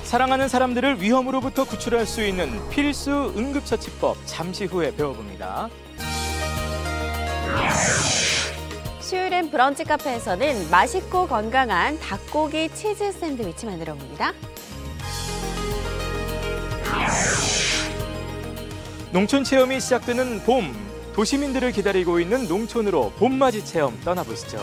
사랑하는 사람들을 위험으로부터 구출할 수 있는 필수 응급처치법 잠시 후에 배워봅니다. 수요일엔 브런치 카페에서는 맛있고 건강한 닭고기 치즈 샌드위치 만들어 봅니다. 농촌 체험이 시작되는 봄, 도시민들을 기다리고 있는 농촌으로 봄맞이 체험 떠나보시죠.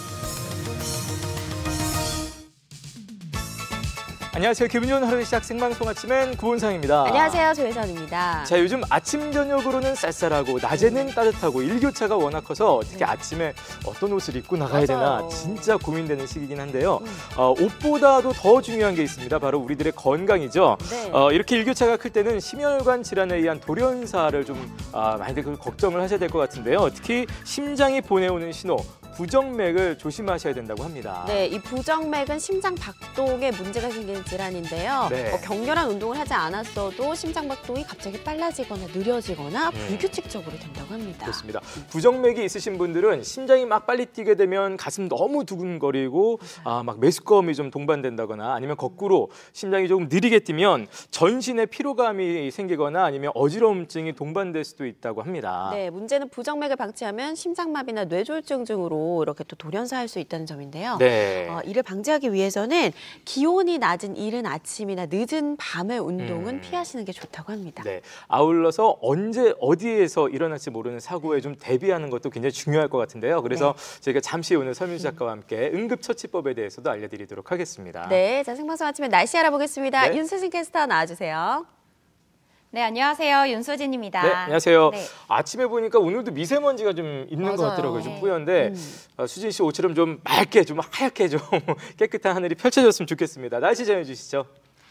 안녕하세요. 기분 좋은 하루의 시작 생방송 아침엔 구본상입니다. 안녕하세요. 조혜선입니다. 자, 요즘 아침 저녁으로는 쌀쌀하고 낮에는 따뜻하고 일교차가 워낙 커서 특히 아침에 어떤 옷을 입고 나가야 되나 진짜 고민되는 시기긴 한데요. 옷보다도 더 중요한 게 있습니다. 바로 우리들의 건강이죠. 네. 이렇게 일교차가 클 때는 심혈관 질환에 의한 돌연사를 좀 많이들 걱정을 하셔야 될 것 같은데요. 특히 심장이 보내오는 신호, 부정맥을 조심하셔야 된다고 합니다. 네, 이 부정맥은 심장 박동에 문제가 생기는 질환인데요. 네. 격렬한 운동을 하지 않았어도 심장 박동이 갑자기 빨라지거나 느려지거나 불규칙적으로 된다고 합니다. 그렇습니다. 부정맥이 있으신 분들은 심장이 막 빨리 뛰게 되면 가슴 너무 두근거리고 막 메스꺼움이 좀 동반된다거나 아니면 거꾸로 심장이 조금 느리게 뛰면 전신에 피로감이 생기거나 아니면 어지러움증이 동반될 수도 있다고 합니다. 네, 문제는 부정맥을 방치하면 심장마비나 뇌졸중 등으로 이렇게 또 돌연사할 수 있다는 점인데요. 네. 이를 방지하기 위해서는 기온이 낮은 이른 아침이나 늦은 밤의 운동은 피하시는 게 좋다고 합니다. 네. 아울러서 언제 어디에서 일어날지 모르는 사고에 좀 대비하는 것도 굉장히 중요할 것 같은데요. 그래서 저희가 잠시 오늘 서민수 작가와 함께 응급처치법에 대해서도 알려드리도록 하겠습니다. 네, 자 생방송 아침에 날씨 알아보겠습니다. 네. 윤수진 캐스터 나와주세요. 네, 안녕하세요. 윤소진입니다. 네, 안녕하세요. 네. 아침에 보니까 오늘도 미세먼지가 좀 있는 것 같더라고요. 좀 네. 뿌연데 수진 씨 옷처럼 좀 맑게, 좀 하얗게 좀 깨끗한 하늘이 펼쳐졌으면 좋겠습니다. 날씨 전해주시죠.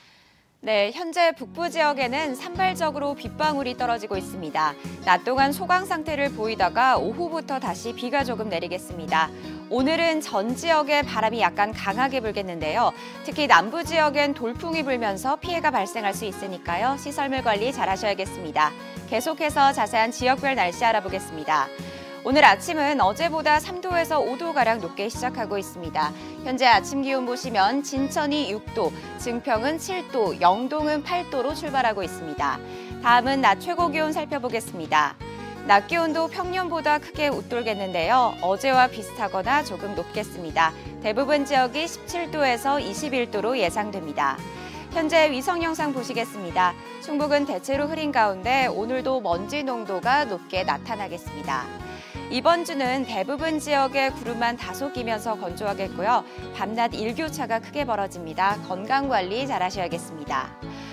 네, 현재 북부 지역에는 산발적으로 빗방울이 떨어지고 있습니다. 낮 동안 소강 상태를 보이다가 오후부터 다시 비가 조금 내리겠습니다. 오늘은 전 지역에 바람이 약간 강하게 불겠는데요. 특히 남부 지역엔 돌풍이 불면서 피해가 발생할 수 있으니까요. 시설물 관리 잘 하셔야겠습니다. 계속해서 자세한 지역별 날씨 알아보겠습니다. 오늘 아침은 어제보다 3도에서 5도가량 높게 시작하고 있습니다. 현재 아침 기온 보시면 진천이 6도, 증평은 7도, 영동은 8도로 출발하고 있습니다. 다음은 낮 최고 기온 살펴보겠습니다. 낮 기온도 평년보다 크게 웃돌겠는데요. 어제와 비슷하거나 조금 높겠습니다. 대부분 지역이 17도에서 21도로 예상됩니다. 현재 위성 영상 보시겠습니다. 충북은 대체로 흐린 가운데 오늘도 먼지 농도가 높게 나타나겠습니다. 이번 주는 대부분 지역에 구름만 다소 끼면서 건조하겠고요. 밤낮 일교차가 크게 벌어집니다. 건강관리 잘 하셔야겠습니다.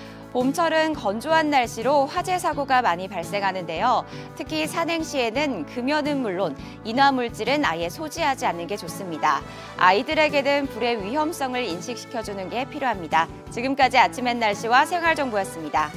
봄철은 건조한 날씨로 화재 사고가 많이 발생하는데요. 특히 산행 시에는 금연은 물론 인화물질은 아예 소지하지 않는 게 좋습니다. 아이들에게는 불의 위험성을 인식시켜주는 게 필요합니다. 지금까지 아침엔 날씨와 생활정보였습니다.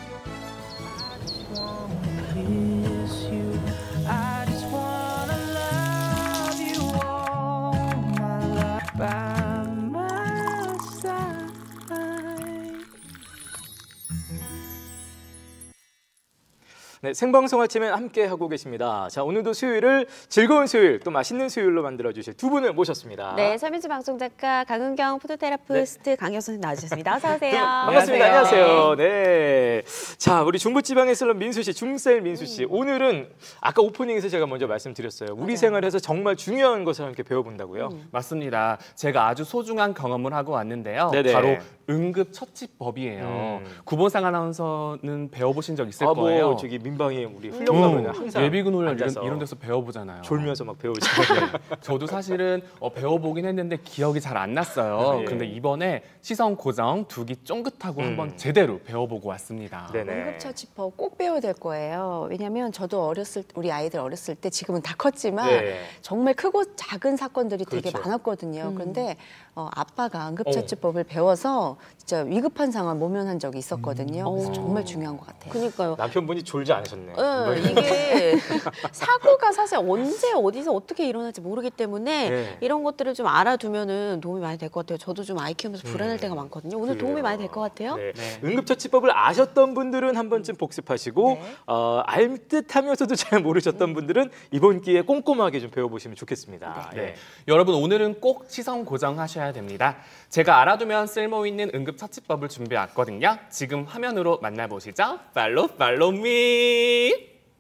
네, 생방송 아침엔 함께 하고 계십니다. 자, 오늘도 수요일을 즐거운 수요일, 또 맛있는 수요일로 만들어주실 두 분을 모셨습니다. 네, 서민수 방송 작가 강은경 푸드테라피스트 강경 선생님 나와주셨습니다. 어서 오세요. 반갑습니다. 안녕하세요. 네. 자, 우리 중부지방에 살던 민수 씨, 중셀 민수 씨. 오늘은 아까 오프닝에서 제가 먼저 말씀드렸어요. 우리 생활에서 정말 중요한 것을 함께 배워본다고요. 맞습니다. 제가 아주 소중한 경험을 하고 왔는데요. 네네. 바로 응급처치법이에요. 구본상 아나운서는 배워보신 적 있을 거예요. 뭐 저기 민방위 우리 훈련 가면 항상 예비군 훈련 앉아서 이런 데서 배워보잖아요. 졸면서 막 배우시거든요. 저도 사실은 배워보긴 했는데 기억이 잘 안 났어요. 네. 그런데 이번에 시선 고정, 두기 쫑긋하고 한번 제대로 배워보고 왔습니다. 네네. 응급처치법 꼭 배워야 될 거예요. 왜냐하면 저도 우리 아이들 어렸을 때 지금은 다 컸지만 네. 정말 크고 작은 사건들이 되게 그렇죠. 많았거든요. 그런데 아빠가 응급처치법을 배워서 진짜 위급한 상황 모면한 적이 있었거든요. 그래서 정말 중요한 것 같아요. 그러니까요. 남편분이 졸지 않으셨네. 이게 사고가 사실 언제 어디서 어떻게 일어날지 모르기 때문에 네. 이런 것들을 좀 알아두면은 도움이 많이 될 것 같아요. 저도 좀 아이 키우면서 불안할 때가 많거든요. 오늘 도움이 많이 될 것 같아요. 네. 네. 응급처치법을 아셨던 분들은 한 번쯤 복습하시고 네. 알 듯하면서도 잘 모르셨던 분들은 이번 기회에 꼼꼼하게 좀 배워보시면 좋겠습니다. 네. 여러분 오늘은 꼭 시선 고정하셔야 됩니다. 제가 알아두면 쓸모있는 응급처치법을 준비해왔거든요. 지금 화면으로 만나보시죠. 팔로우 미.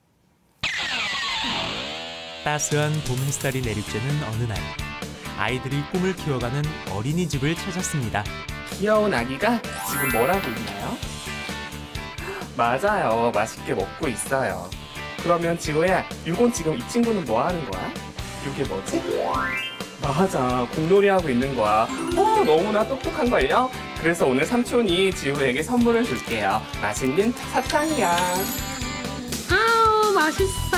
따스한 봄 햇살이 내리쬐는 어느 날 아이들이 꿈을 키워가는 어린이집을 찾았습니다. 귀여운 아기가 지금 뭘 하고 있나요? 맞아요. 맛있게 먹고 있어요. 그러면 지호야, 이건 지금 이 친구는 뭐 하는 거야? 이게 뭐지? 맞아. 공놀이 하고 있는 거야. 너무나 똑똑한걸요? 그래서 오늘 삼촌이 지호에게 선물을 줄게요. 맛있는 사탕이야. 아우, 맛있어.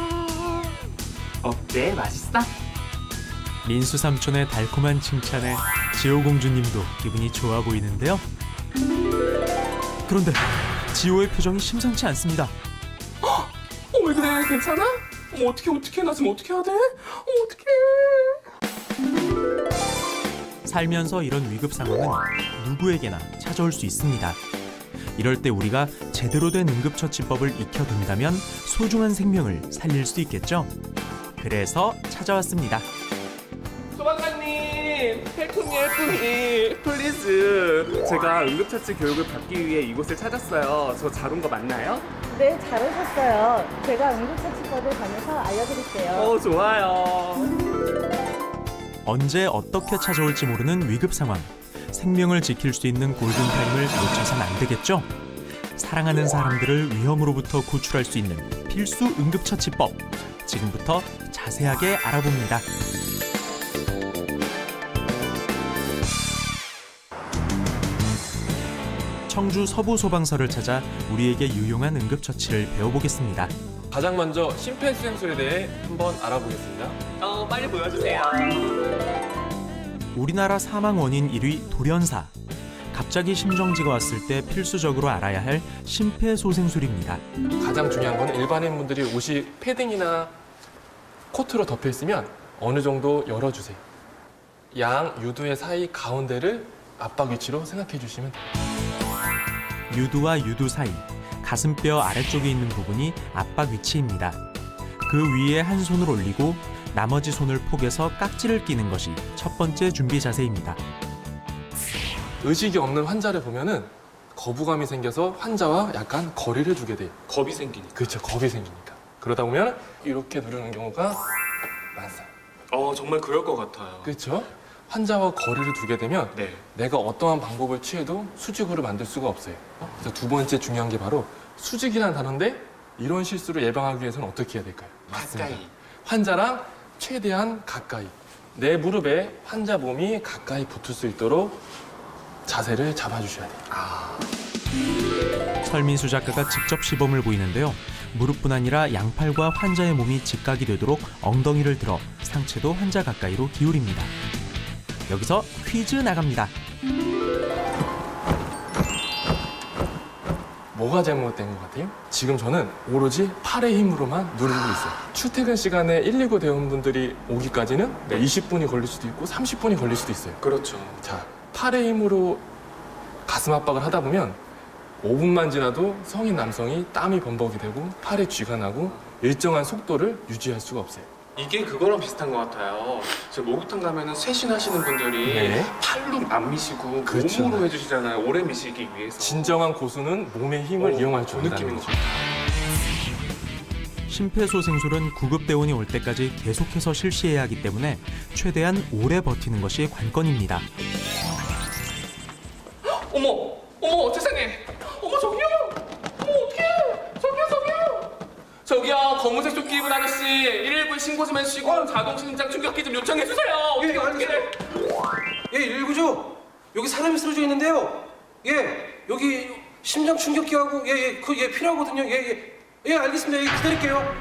어때? 맛있어? 민수 삼촌의 달콤한 칭찬에 지호 공주님도 기분이 좋아 보이는데요. 그런데 지호의 표정이 심상치 않습니다. 왜 그래? 괜찮아? 어떻게 나 지금 어떻게 해야 돼? 어떡해. 살면서 이런 위급 상황은 누구에게나 찾아올 수 있습니다. 이럴 때 우리가 제대로 된 응급처치법을 익혀둔다면 소중한 생명을 살릴 수 있겠죠? 그래서 찾아왔습니다. 소방관님, 헬프미, 플리즈. 제가 응급처치 교육을 받기 위해 이곳을 찾았어요. 저 잘 온 거 맞나요? 네, 잘 오셨어요. 제가 응급처치법을 관해서 알려드릴게요. 좋아요. 언제 어떻게 찾아올지 모르는 위급 상황. 생명을 지킬 수 있는 골든타임을 놓쳐선 안 되겠죠? 사랑하는 사람들을 위험으로부터 구출할 수 있는 필수 응급처치법. 지금부터 자세하게 알아봅니다. 청주 서부소방서를 찾아 우리에게 유용한 응급처치를 배워보겠습니다. 가장 먼저 심폐소생술에 대해 한번 알아보겠습니다. 빨리 보여주세요. 우리나라 사망 원인 1위 돌연사. 갑자기 심정지가 왔을 때 필수적으로 알아야 할 심폐소생술입니다. 가장 중요한 건 일반인분들이 옷이 패딩이나 코트로 덮여 있으면 어느 정도 열어주세요. 양 유두의 사이 가운데를 압박 위치로 생각해 주시면 돼요. 유두와 유두 사이, 가슴뼈 아래쪽에 있는 부분이 압박 위치입니다. 그 위에 한 손을 올리고 나머지 손을 포개서 깍지를 끼는 것이 첫 번째 준비 자세입니다. 의식이 없는 환자를 보면은 거부감이 생겨서 환자와 약간 거리를 두게 돼요. 겁이 생기니까. 그렇죠, 겁이 생기니까. 그러다 보면 이렇게 누르는 경우가 많아요. 정말 그럴 것 같아요. 그렇죠? 환자와 거리를 두게 되면 네. 내가 어떠한 방법을 취해도 수직으로 만들 수가 없어요. 그래서 두 번째 중요한 게 바로 수직이라는 단어인데 이런 실수를 예방하기 위해서는 어떻게 해야 될까요? 가까이. 환자랑 최대한 가까이. 내 무릎에 환자 몸이 가까이 붙을 수 있도록 자세를 잡아주셔야 돼요. 설민수 작가가 직접 시범을 보이는데요. 무릎뿐 아니라 양팔과 환자의 몸이 직각이 되도록 엉덩이를 들어 상체도 환자 가까이로 기울입니다. 여기서 퀴즈 나갑니다. 뭐가 잘못된 것 같아요? 지금 저는 오로지 팔의 힘으로만 누르고 있어요. 출퇴근 시간에 119 대원분들이 오기까지는 20분이 걸릴 수도 있고 30분이 걸릴 수도 있어요. 그렇죠. 자, 팔의 힘으로 가슴 압박을 하다 보면 5분만 지나도 성인 남성이 땀이 범벅이 되고 팔에 쥐가 나고 일정한 속도를 유지할 수가 없어요. 이게 그거랑 비슷한 것 같아요. 저 목욕탕 가면은 쇄신하시는 분들이 네. 팔로 안 미시고 그렇죠. 몸으로 해주시잖아요. 오래 미시기 위해서. 진정한 고수는 몸의 힘을 이용할 줄 그 안다는 느낌인 거죠. 것 같아요. 심폐소생술은 구급대원이 올 때까지 계속해서 실시해야 하기 때문에 최대한 오래 버티는 것이 관건입니다. 어머, 세상에. 저기요. 어떡해. 저기요, 검은색 조끼 입은 아저씨, 119에 신고 좀 해주시고 자동 심장 충격기 좀 요청해주세요. 어떻게. 예, 119죠? 여기 사람이 쓰러져 있는데요. 예, 여기 심장 충격기하고 그게 필요하거든요. 예, 알겠습니다. 예, 기다릴게요.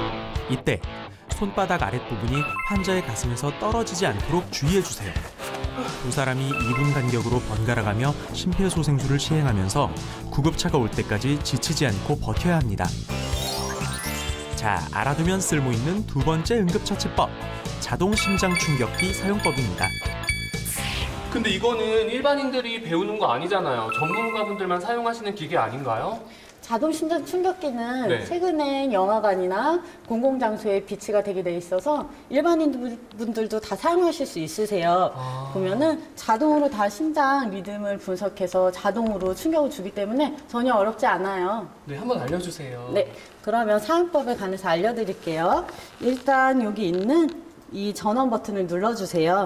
이때 손바닥 아랫부분이 환자의 가슴에서 떨어지지 않도록 주의해 주세요. 두 사람이 2분 간격으로 번갈아가며 심폐소생술을 시행하면서 구급차가 올 때까지 지치지 않고 버텨야 합니다. 자, 알아두면 쓸모있는 두 번째 응급처치법, 자동 심장 충격기 사용법입니다. 근데 이거는 일반인들이 배우는 거 아니잖아요. 전문가분들만 사용하시는 기계 아닌가요? 자동 심장 충격기는 네. 최근엔 영화관이나 공공장소에 비치가 되게 돼 있어서 일반인분들도 다 사용하실 수 있으세요. 보면은 자동으로 다 심장 리듬을 분석해서 자동으로 충격을 주기 때문에 전혀 어렵지 않아요. 네, 한번 알려주세요. 네, 그러면 사용법에 관해서 알려드릴게요. 일단 여기 있는 이 전원 버튼을 눌러주세요.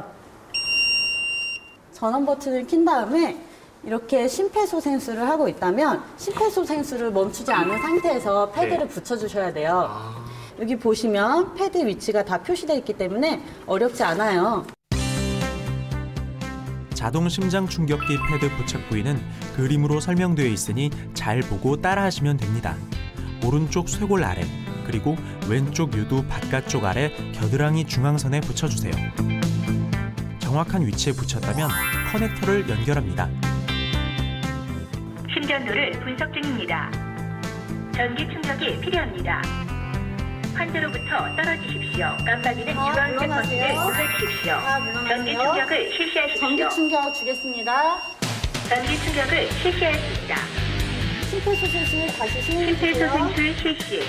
전원 버튼을 킨 다음에 이렇게 심폐소생술을 하고 있다면 심폐소생술을 멈추지 않은 상태에서 패드를 붙여주셔야 돼요. 여기 보시면 패드 위치가 다 표시되어 있기 때문에 어렵지 않아요. 자동 심장 충격기 패드 부착 부위는 그림으로 설명되어 있으니 잘 보고 따라하시면 됩니다. 오른쪽 쇄골 아래, 그리고 왼쪽 유두 바깥쪽 아래 겨드랑이 중앙선에 붙여주세요. 정확한 위치에 붙였다면 커넥터를 연결합니다. 심전도를 분석 중입니다. 전기 충격이 필요합니다. 환자로부터 떨어지십시오. 깜빡이는 주황색 버튼을 눌러주십시오. 전기 충격을 실시하십시오. 전기 충격 주겠습니다. 전기 충격을 실시하였습니다. 심폐소생술 다시 시행해주세요. 심폐소생술 실시.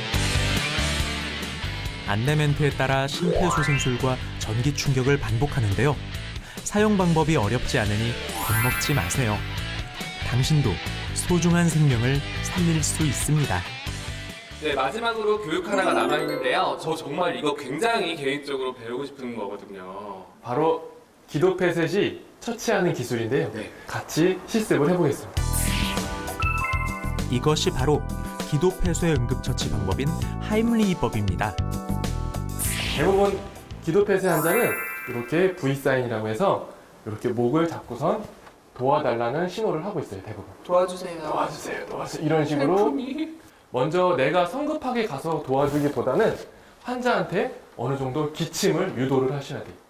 안내 멘트에 따라 심폐소생술과 전기 충격을 반복하는데요. 사용 방법이 어렵지 않으니 겁먹지 마세요. 당신도 소중한 생명을 살릴 수 있습니다. 네, 마지막으로 교육 하나가 남아있는데요. 저 정말 이거 굉장히 개인적으로 배우고 싶은 거거든요. 바로 기도 폐쇄시 처치하는 기술인데요. 네. 같이 실습을 해보겠습니다. 이것이 바로 기도 폐쇄 응급처치 방법인 하임리히법입니다. 대부분 기도 폐쇄 환자는 이렇게 V사인이라고 해서 이렇게 목을 잡고선 도와달라는 신호를 하고 있어요, 대부분. 도와주세요. 이런 식으로 먼저 내가 성급하게 가서 도와주기보다는 환자한테 어느 정도 기침을 유도를 하셔야 돼요.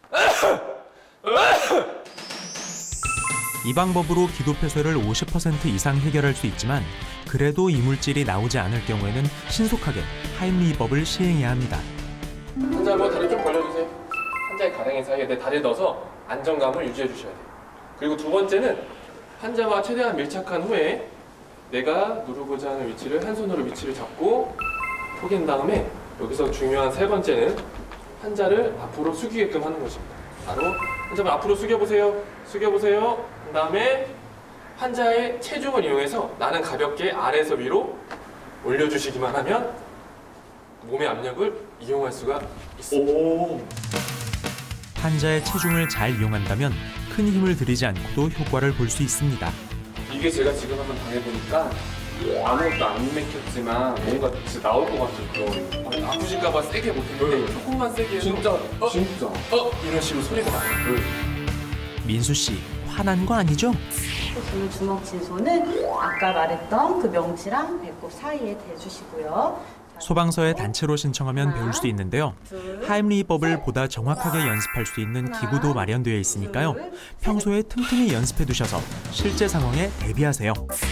이 방법으로 기도 폐쇄를 50% 이상 해결할 수 있지만 그래도 이물질이 나오지 않을 경우에는 신속하게 하임리히법을 시행해야 합니다. 환자 한번 다리 좀 벌려주세요. 환자의 가랭이 사이에 내 다리를 넣어서 안정감을 유지해 주셔야 돼요. 그리고 두 번째는 환자와 최대한 밀착한 후에 내가 누르고자 하는 위치를 한 손으로 위치를 잡고 포갠 다음에 여기서 중요한 세 번째는 환자를 앞으로 숙이게끔 하는 것입니다. 바로 환자를 앞으로 숙여보세요. 그 다음에 환자의 체중을 이용해서 나는 가볍게 아래에서 위로 올려주시기만 하면 몸의 압력을 이용할 수가 있습니다. 환자의 체중을 잘 이용한다면 큰 힘을 들이지 않고도 효과를 볼 수 있습니다. 이게 제가 지금 한번 당해보니까 아무것도 안 맥혔지만 뭔가 진짜 나올 것 같은 그런. 아프실까봐 세게 못했는데 조금만 세게 해도 진짜 이런 식으로 소리가 나요. 민수 씨, 화난 거 아니죠? 보시면 주먹 진소는 아까 말했던 그 명치랑 배꼽 사이에 대주시고요. 소방서에 단체로 신청하면 배울 수 있는데요. 하임리히법을 보다 정확하게 연습할 수 있는 기구도 마련되어 있으니까요. 평소에 틈틈이 연습해 두셔서 실제 상황에 대비하세요.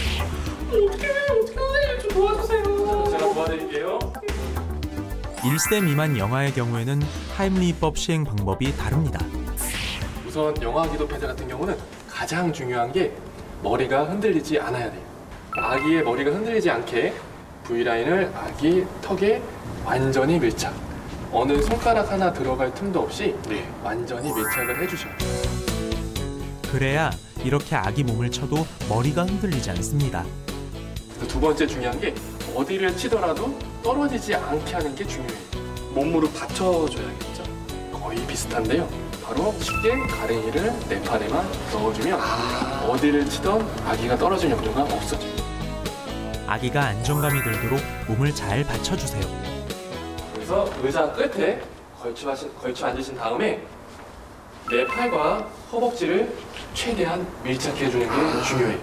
좀 도와주세요. 제가 도와드릴게요. 1세 미만 영아의 경우에는 하임리히법 시행 방법이 다릅니다. 우선 영아 기도 폐쇄 같은 경우는 가장 중요한 게 머리가 흔들리지 않아야 돼요. 아기의 머리가 흔들리지 않게 V라인을 아기 턱에 완전히 밀착. 어느 손가락 하나 들어갈 틈도 없이 완전히 밀착을 해주셔야 돼요. 그래야 이렇게 아기 몸을 쳐도 머리가 흔들리지 않습니다. 두 번째 중요한 게 어디를 치더라도 떨어지지 않게 하는 게 중요해요. 몸무릎 받쳐줘야겠죠. 거의 비슷한데요. 바로 쉽게 가랭이를 내 팔에만 넣어주면 어디를 치던 아기가 떨어질 염려가 없어져요. 아기가 안정감이 들도록 몸을 잘 받쳐주세요. 그래서 의자 끝에 걸쳐 앉으신 다음에 내 팔과 허벅지를 최대한 밀착해주는 게 중요해요.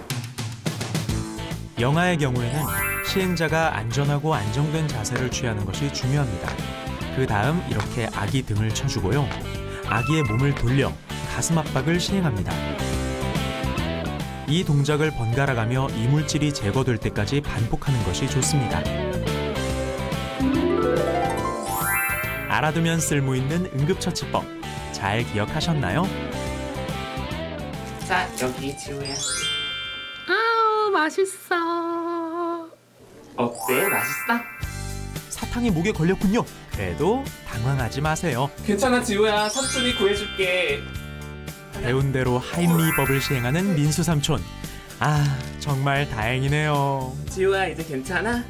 영아의 경우에는 시행자가 안전하고 안정된 자세를 취하는 것이 중요합니다. 그 다음 이렇게 아기 등을 쳐주고요. 아기의 몸을 돌려 가슴 압박을 시행합니다. 이 동작을 번갈아 가며 이물질이 제거될 때까지 반복하는 것이 좋습니다. 알아두면 쓸모있는 응급처치법 잘 기억하셨나요? 자, 여기 지우야. 아우, 맛있어. 어때? 맛있어? 사탕이 목에 걸렸군요. 그래도 당황하지 마세요. 괜찮아, 지우야. 삼촌이 구해줄게. 배운 대로 하임리법을 시행하는 민수 삼촌. 아, 정말 다행이네요. 지우야, 이제 괜찮아?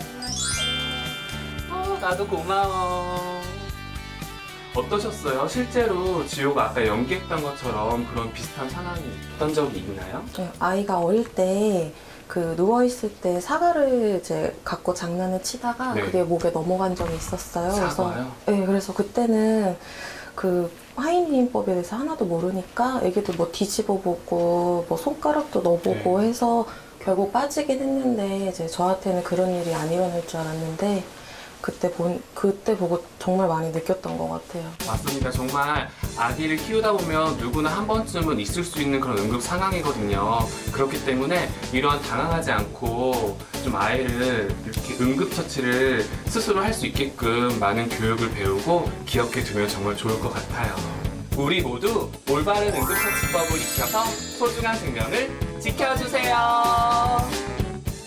나도 고마워. 어떠셨어요? 실제로 지우가 아까 연기했던 것처럼 그런 비슷한 상황이 있던 적이 있나요? 네, 아이가 어릴 때 그 누워있을 때 사과를 이제 갖고 장난을 치다가 네. 그게 목에 넘어간 적이 있었어요. 사과요? 네, 그래서 그때는 그 하임리법에 대해서 하나도 모르니까 애기도 뭐 뒤집어 보고 뭐 손가락도 넣어보고 네. 해서 결국 빠지긴 했는데 이제 저한테는 그런 일이 안 일어날 줄 알았는데 그때 보고 정말 많이 느꼈던 것 같아요. 맞습니다. 정말 아기를 키우다 보면 누구나 한 번쯤은 있을 수 있는 그런 응급 상황이거든요. 그렇기 때문에 이러한 당황하지 않고 좀 아이를 이렇게 응급처치를 스스로 할 수 있게끔 많은 교육을 배우고 기억해 두면 정말 좋을 것 같아요. 우리 모두 올바른 응급처치법을 익혀서 소중한 생명을 지켜주세요.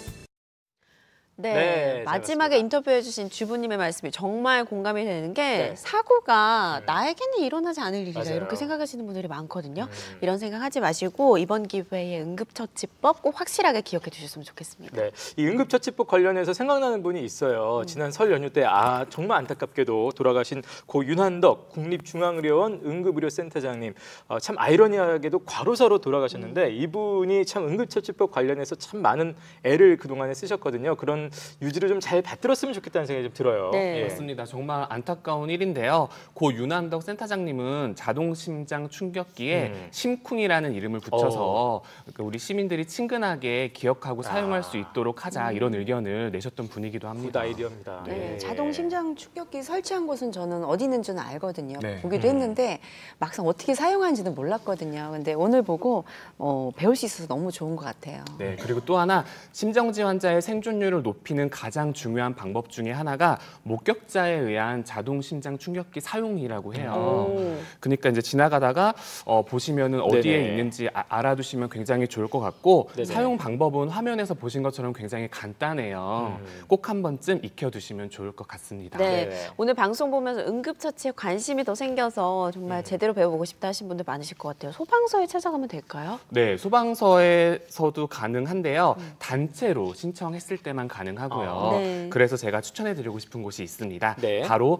네, 네, 마지막에 잘했습니다. 인터뷰해주신 주부님의 말씀이 정말 공감이 되는 게 네. 사고가 나에게는 일어나지 않을 일이라 맞아요. 이렇게 생각하시는 분들이 많거든요. 이런 생각하지 마시고 이번 기회에 응급처치법 꼭 확실하게 기억해 주셨으면 좋겠습니다. 네, 이 응급처치법 관련해서 생각나는 분이 있어요. 지난 설 연휴 때 정말 안타깝게도 돌아가신 고 윤한덕 국립중앙의료원 응급의료센터장님 참 아이러니하게도 과로사로 돌아가셨는데 이분이 참 응급처치법 관련해서 참 많은 애를 그동안에 쓰셨거든요. 그런 유지를 좀 잘 받들었으면 좋겠다는 생각이 좀 들어요. 네. 예. 맞습니다. 정말 안타까운 일인데요. 고 윤한덕 센터장님은 자동심장 충격기에 심쿵이라는 이름을 붙여서 우리 시민들이 친근하게 기억하고 사용할 수 있도록 하자 이런 의견을 내셨던 분이기도 합니다. 굿 아이디어입니다. 네, 예. 자동 심장 충격기 설치한 곳은 저는 어디 있는지는 알거든요. 네. 보기도 했는데 막상 어떻게 사용하는지는 몰랐거든요. 근데 오늘 보고 배울 수 있어서 너무 좋은 것 같아요. 네, 그리고 또 하나 심정지 환자의 생존율을 높이는 가장 중요한 방법 중에 하나가 목격자에 의한 자동 심장 충격기 사용이라고 해요. 그러니까 이제 지나가다가 보시면은 어디에 네네. 있는지 알아두시면 굉장히 좋을 것 같고 네네. 사용 방법은 화면에서 보신 것처럼 굉장히 간단해요. 꼭 한 번쯤 익혀두시면 좋을 것 같습니다. 네, 네. 오늘 방송 보면서 응급처치에 관심이 더 생겨서 정말 제대로 배워보고 싶다 하신 분들 많으실 것 같아요. 소방서에 찾아가면 될까요? 네, 소방서에서도 가능한데요. 단체로 신청했을 때만 가능하고요. 네. 그래서 제가 추천해드리고 싶은 곳이 있습니다. 네. 바로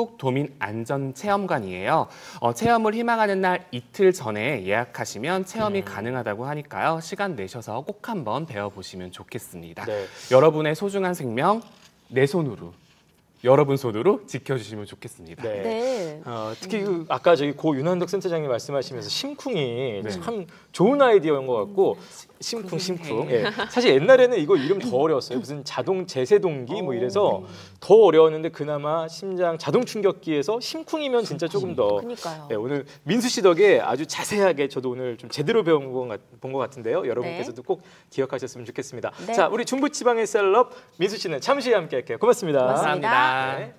충북도민안전체험관이에요. 체험을 희망하는 날 이틀 전에 예약하시면 체험이 가능하다고 하니까요. 시간 내셔서 꼭 한번 배워보시면 좋겠습니다. 네. 여러분의 소중한 생명 내 손으로, 여러분 손으로 지켜주시면 좋겠습니다. 네. 네. 특히 아까 저기 고 윤한덕 센터장님 말씀하시면서 심쿵이 참 좋은 아이디어인 것 같고 심쿵. 예. 사실 옛날에는 이거 이름 더 어려웠어요. 무슨 자동 제세동기 뭐 이래서 더 어려웠는데 그나마 심장 자동 충격기에서 심쿵이면 진짜 조금 더. 그러니까요. 네, 오늘 민수 씨 덕에 아주 자세하게 저도 오늘 좀 제대로 배운 것 같은데요. 여러분께서도 꼭 기억하셨으면 좋겠습니다. 네. 자, 우리 중부지방의 셀럽 민수 씨는 잠시 후에 함께할게요. 고맙습니다. 고맙습니다. 네.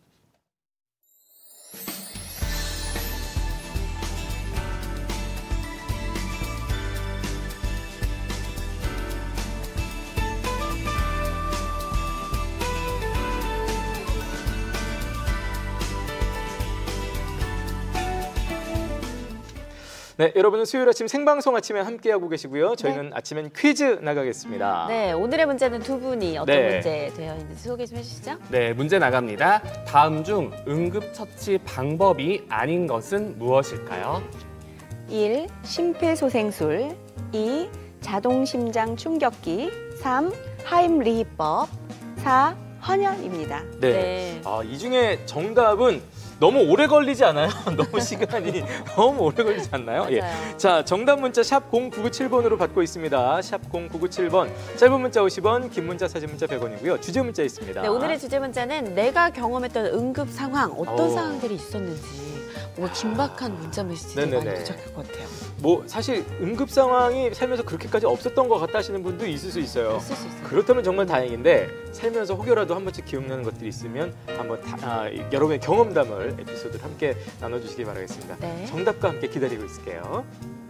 네, 여러분은 수요일 아침 생방송 아침에 함께하고 계시고요. 저희는 아침엔 퀴즈 나가겠습니다. 네, 오늘의 문제는 두 분이 어떤 네. 문제 되어 있는지 소개 좀 해주시죠. 네, 문제 나갑니다. 다음 중 응급처치 방법이 아닌 것은 무엇일까요? 1. 심폐소생술 2. 자동심장 충격기 3. 하임리히법 4. 헌혈입니다. 네. 네. 이 중에 정답은 너무 오래 걸리지 않아요? 너무 시간이 너무 오래 걸리지 않나요? 예. 자, 정답 문자 샵 0997번으로 받고 있습니다. 샵 0997번. 짧은 문자 50원, 긴 문자 사진 문자 100원이고요. 주제 문자 있습니다. 네, 오늘의 주제 문자는 내가 경험했던 응급 상황, 어떤 오. 상황들이 있었는지 뭔가 긴박한 문자 메시지들이 많이 네네네. 도착할 것 같아요. 뭐 사실 응급 상황이 살면서 그렇게까지 없었던 것 같다 하시는 분도 있을 수 있어요. 있을 수 있어요. 그렇다면 정말 다행인데 살면서 혹여라도 한 번씩 기억나는 것들이 있으면 한번 여러분의 경험담을 에피소드를 함께 나눠주시기 바라겠습니다. 네. 정답과 함께 기다리고 있을게요.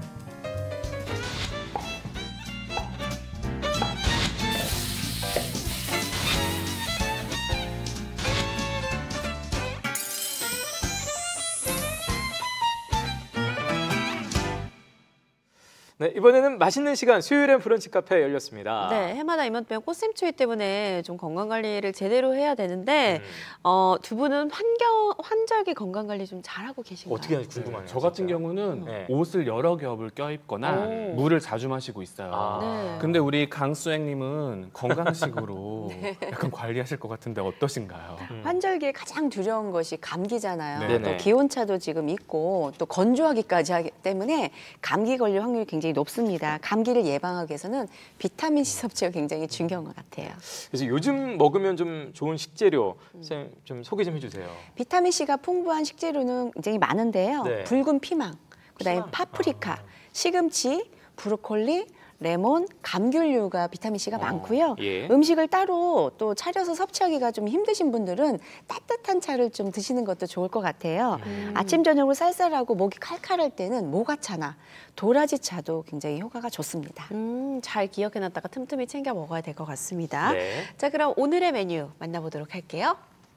네, 이번에는 맛있는 시간 수요일엔 브런치 카페 열렸습니다. 네, 해마다 이맘때면 꽃샘추위 때문에 좀 건강관리를 제대로 해야 되는데 두 분은 환절기 건강관리 좀 잘하고 계신가요? 어떻게 하는지 궁금하네요. 저 같은 진짜. 경우는 네. 옷을 여러 겹을 껴입거나 오. 물을 자주 마시고 있어요. 아. 네. 근데 우리 강수행님은 건강식으로 약간 관리하실 것 같은데 어떠신가요? 환절기에 가장 두려운 것이 감기잖아요. 네네. 또 기온차도 지금 있고 또 건조하기까지 하기 때문에 감기 걸릴 확률이 굉장히 높습니다. 감기를 예방하기 위해서는 비타민C 섭취가 굉장히 중요한 것 같아요. 그래서 요즘 먹으면 좀 좋은 식재료 선생님 좀 소개 좀 해주세요. 비타민C가 풍부한 식재료는 굉장히 많은데요. 네. 붉은 피망, 그다음에 파프리카, 시금치, 브로콜리, 레몬, 감귤류가 비타민C가 많고요. 예. 음식을 따로 또 차려서 섭취하기가 좀 힘드신 분들은 따뜻한 차를 좀 드시는 것도 좋을 것 같아요. 아침 저녁으로 쌀쌀하고 목이 칼칼할 때는 모가차나 도라지 차도 굉장히 효과가 좋습니다. 잘 기억해놨다가 틈틈이 챙겨 먹어야 될 것 같습니다. 네. 자, 그럼 오늘의 메뉴 만나보도록 할게요.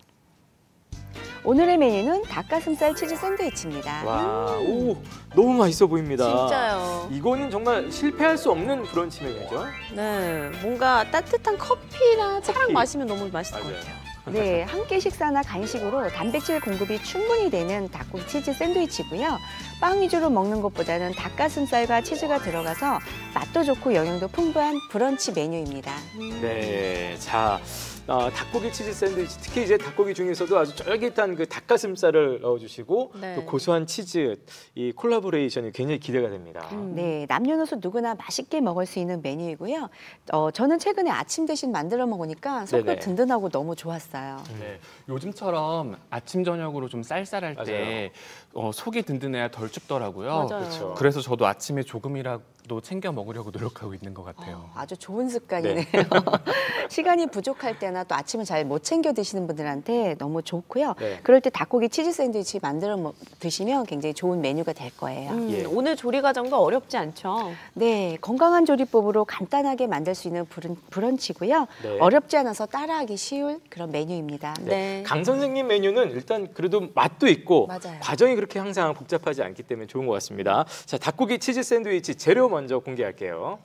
오늘의 메뉴는 닭가슴살 치즈 샌드위치입니다. 와, 오, 너무 맛있어 보입니다. 진짜요. 이거는 정말 실패할 수 없는 브런치 메뉴죠. 네, 뭔가 따뜻한 커피나 차랑 커피. 마시면 너무 맛있을 것 맞아요. 같아요. 네, 한 끼 식사나 간식으로 단백질 공급이 충분히 되는 닭고기 치즈 샌드위치고요. 빵 위주로 먹는 것보다는 닭가슴살과 치즈가 들어가서 맛도 좋고 영양도 풍부한 브런치 메뉴입니다. 네, 자. 닭고기 치즈 샌드위치, 특히 이제 닭고기 중에서도 아주 쫄깃한 그 닭가슴살을 넣어주시고 네. 또 고소한 치즈, 이 콜라보레이션이 굉장히 기대가 됩니다. 네, 남녀노소 누구나 맛있게 먹을 수 있는 메뉴이고요. 저는 최근에 아침 대신 만들어 먹으니까 속도 네네. 든든하고 너무 좋았어요. 네, 요즘처럼 아침 저녁으로 좀 쌀쌀할 때 속이 든든해야 덜 춥더라고요. 맞아요. 그렇죠. 그래서 저도 아침에 조금이라도 챙겨 먹으려고 노력하고 있는 것 같아요. 아주 좋은 습관이네요. 시간이 부족할 때나 또 아침을 잘 못 챙겨 드시는 분들한테 너무 좋고요. 네. 그럴 때 닭고기 치즈 샌드위치 만들어 드시면 굉장히 좋은 메뉴가 될 거예요. 예. 오늘 조리 과정도 어렵지 않죠? 네, 건강한 조리법으로 간단하게 만들 수 있는 브런치고요. 네. 어렵지 않아서 따라하기 쉬울 그런 메뉴입니다. 네. 강 선생님 메뉴는 일단 그래도 맛도 있고 맞아요. 과정이 그렇게 항상 복잡하지 않기 때문에 좋은 것 같습니다. 자, 닭고기 치즈 샌드위치 재료 먼저 공개할게요.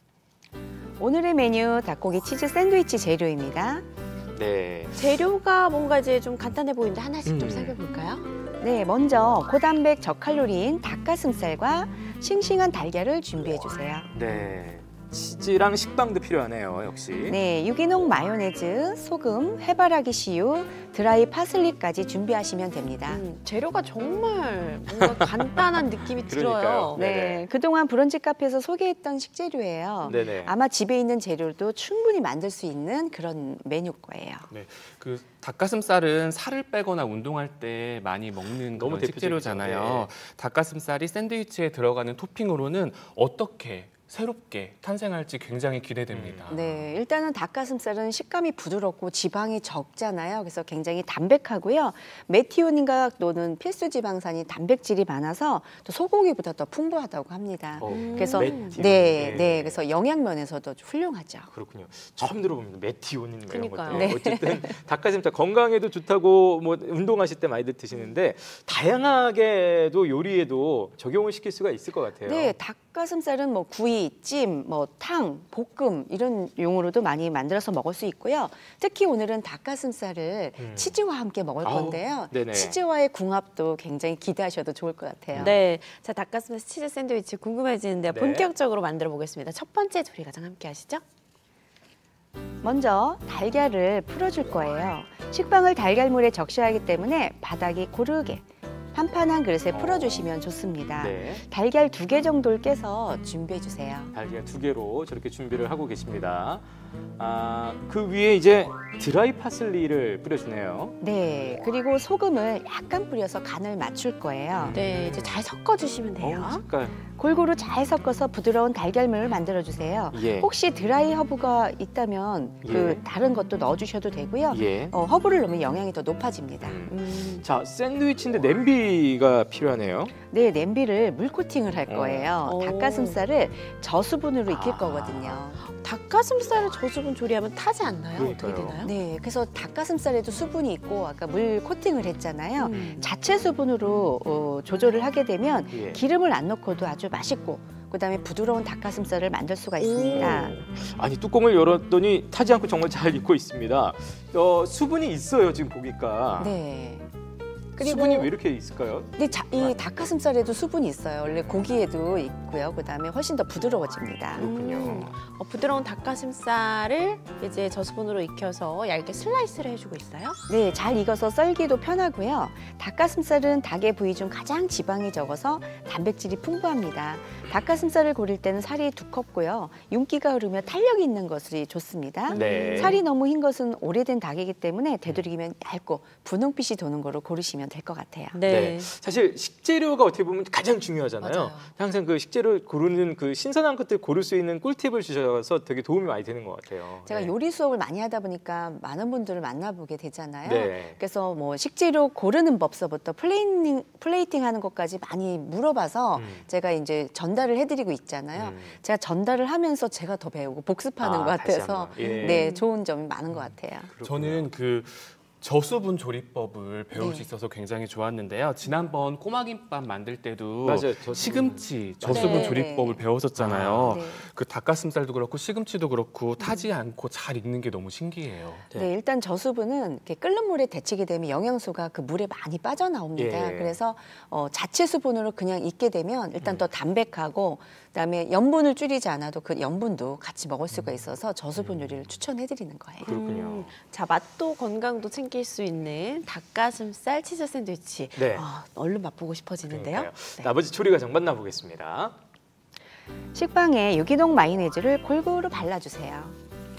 오늘의 메뉴 닭고기 치즈 샌드위치 재료입니다. 네. 재료가 뭔가 이제 좀 간단해 보이는데 하나씩 좀 음. 살펴볼까요? 네, 먼저 고단백 저칼로리인 닭가슴살과 싱싱한 달걀을 준비해 주세요. 네. 치즈랑 식빵도 필요하네요, 역시. 네, 유기농 마요네즈, 소금, 해바라기 씨유, 드라이 파슬리까지 준비하시면 됩니다. 재료가 정말 뭔가 간단한 느낌이 그러니까요. 들어요. 네, 네네. 그동안 브런치 카페에서 소개했던 식재료예요. 네네. 아마 집에 있는 재료도 충분히 만들 수 있는 그런 메뉴 거예요. 네, 그 닭가슴살은 살을 빼거나 운동할 때 많이 먹는 너무 그런 대표적이죠. 식재료잖아요. 닭가슴살이 샌드위치에 들어가는 토핑으로는 어떻게 새롭게 탄생할지 굉장히 기대됩니다. 네, 일단은 닭가슴살은 식감이 부드럽고 지방이 적잖아요. 그래서 굉장히 담백하고요. 메티오닌과 또는 필수 지방산이 단백질이 많아서 또 소고기보다 더 풍부하다고 합니다. 그래서 메티오닌. 네, 그래서 영양면에서도 훌륭하죠. 그렇군요. 처음 들어봅니다. 메티오닌 이런 그러니까요. 것들. 네. 어쨌든 닭가슴살 건강에도 좋다고 뭐 운동하실 때 많이들 드시는데 다양하게도 요리에도 적용을 시킬 수가 있을 것 같아요. 네, 닭가슴살은 뭐 구이, 찜, 뭐 탕, 볶음 이런 용으로도 많이 만들어서 먹을 수 있고요. 특히 오늘은 닭가슴살을 치즈와 함께 먹을 아우, 건데요. 네네. 치즈와의 궁합도 굉장히 기대하셔도 좋을 것 같아요. 네, 자 닭가슴살 치즈 샌드위치 궁금해지는데 네. 본격적으로 만들어 보겠습니다. 첫 번째 조리 과정 함께 하시죠. 먼저 달걀을 풀어줄 거예요. 식빵을 달걀물에 적셔야 하기 때문에 바닥이 고르게 판판한 그릇에 풀어주시면 좋습니다. 네. 달걀 2개 정도를 깨서 준비해 주세요. 달걀 2개로 저렇게 준비를 하고 계십니다. 그 위에 이제 드라이 파슬리를 뿌려주네요. 네, 그리고 소금을 약간 뿌려서 간을 맞출 거예요. 네, 이제 잘 섞어주시면 돼요. 색깔. 골고루 잘 섞어서 부드러운 달걀물을 만들어 주세요. 예. 혹시 드라이 허브가 있다면 그 다른 것도 넣어주셔도 되고요. 예. 허브를 넣으면 영양이 더 높아집니다. 자, 샌드위치인데 냄비가 필요하네요. 네, 냄비를 물 코팅을 할 거예요. 오. 닭가슴살을 저수분으로 익힐 거거든요. 닭가슴살을 저수분 조리하면 타지 않나요? 어떻게 그러니까요. 되나요? 네, 그래서 닭가슴살에도 수분이 있고 아까 물 코팅을 했잖아요. 자체 수분으로 조절을 하게 되면 예. 기름을 안 넣고도 아주 맛있고 그다음에 부드러운 닭가슴살을 만들 수가 있습니다. 아니 뚜껑을 열었더니 타지 않고 정말 잘 익고 있습니다. 수분이 있어요 지금 보니까. 네. 수분이 왜 이렇게 있을까요? 근데 이 닭가슴살에도 수분이 있어요. 원래 고기에도 있고요. 그다음에 훨씬 더 부드러워집니다. 그렇군요. 부드러운 닭가슴살을 이제 저수분으로 익혀서 얇게 슬라이스를 해주고 있어요. 네, 잘 익어서 썰기도 편하고요. 닭가슴살은 닭의 부위 중 가장 지방이 적어서 단백질이 풍부합니다. 닭가슴살을 고릴 때는 살이 두껍고요. 윤기가 흐르며 탄력이 있는 것이 좋습니다. 네. 살이 너무 흰 것은 오래된 닭이기 때문에 되도록이면 얇고 분홍빛이 도는 거로 고르시면 될 것 같아요. 네. 사실 식재료가 어떻게 보면 가장 중요하잖아요. 맞아요. 항상 그 식재료 고르는 그 신선한 것들 고를 수 있는 꿀팁을 주셔서 되게 도움이 많이 되는 것 같아요. 제가 네. 요리 수업을 많이 하다 보니까 많은 분들을 만나보게 되잖아요. 네. 그래서 뭐 식재료 고르는 법서부터 플레이팅 하는 것까지 많이 물어봐서 제가 이제 전달을 해드리고 있잖아요. 제가 전달을 하면서 제가 더 배우고 복습하는 것 다시 같아서 한번. 예. 네, 좋은 점이 많은 것 같아요. 저는 그 저수분 조리법을 배울 네. 수 있어서 굉장히 좋았는데요. 지난번 꼬마김밥 만들 때도 맞아요. 시금치 저수분 네, 조리법을 네. 배웠었잖아요. 네. 그 닭가슴살도 그렇고 시금치도 그렇고 타지 않고 잘 익는 게 너무 신기해요. 네, 일단 저수분은 이렇게 끓는 물에 데치게 되면 영양소가 그 물에 많이 빠져나옵니다. 예. 그래서 자체 수분으로 그냥 익게 되면 일단 더 담백하고 그다음에 염분을 줄이지 않아도 그 염분도 같이 먹을 수가 있어서 저수분 요리를 추천해드리는 거예요. 그렇군요. 자, 맛도 건강도 챙길 수 있는 닭가슴살 치즈 샌드위치. 네. 얼른 맛보고 싶어지는데요. 그러니까요. 나머지 조리 과정 만나보겠습니다. 식빵에 유기농 마요네즈를 골고루 발라주세요.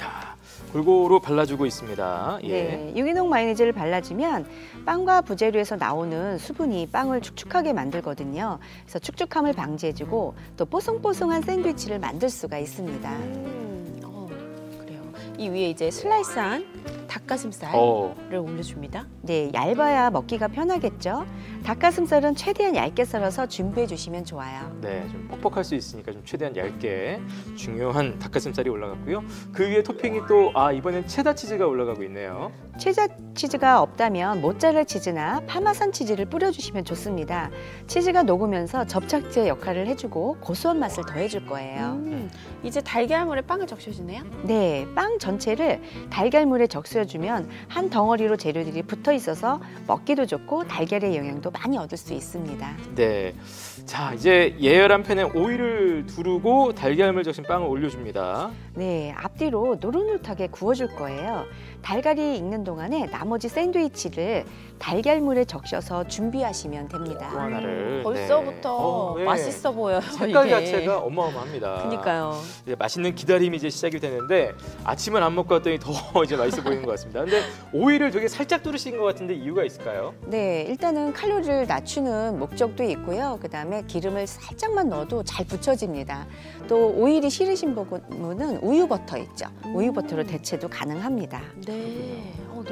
골고루 발라주고 있습니다. 예. 네, 유기농 마요네즈를 발라주면 빵과 부재료에서 나오는 수분이 빵을 축축하게 만들거든요. 그래서 축축함을 방지해주고 또 뽀송뽀송한 샌드위치를 만들 수가 있습니다. 그래요. 이 위에 이제 슬라이스한 닭가슴살을 올려줍니다. 네, 얇아야 먹기가 편하겠죠. 닭가슴살은 최대한 얇게 썰어서 준비해 주시면 좋아요. 네, 좀 뻑뻑할 수 있으니까 좀 최대한 얇게 중요한 닭가슴살이 올라갔고요. 그 위에 토핑이 또 이번엔 체다 치즈가 올라가고 있네요. 체다 치즈가 없다면 모짜렐라 치즈나 파마산 치즈를 뿌려주시면 좋습니다. 치즈가 녹으면서 접착제 역할을 해주고 고소한 맛을 더해줄 거예요. 이제 달걀물에 빵을 적셔주네요. 네, 빵 전체를 달걀물에 적셔주면 한 덩어리로 재료들이 붙어 있어서 먹기도 좋고 달걀의 영양도 많이 얻을 수 있습니다. 네, 자 이제 예열한 팬에 오일을 두르고 달걀물 적신 빵을 올려줍니다. 네, 앞뒤로 노릇노릇하게 구워줄 거예요. 달걀이 익는 동안에 나머지 샌드위치를 달걀물에 적셔서 준비하시면 됩니다. 또 하나를 벌써부터 네. 맛있어 보여요. 색깔 이게. 자체가 어마어마합니다. 그러니까요. 이제 맛있는 기다림이 이제 시작이 되는데 아침은 안 먹고 왔더니 더 이제 맛있어 보이는 것 같습니다. 근데 오일을 되게 살짝 두르신 것 같은데 이유가 있을까요? 네, 일단은 칼로리를 낮추는 목적도 있고요. 그다음에 기름을 살짝만 넣어도 잘 붙여집니다. 또 오일이 싫으신 부분은 우유 버터 있죠. 우유 버터로 대체도 가능합니다. 네,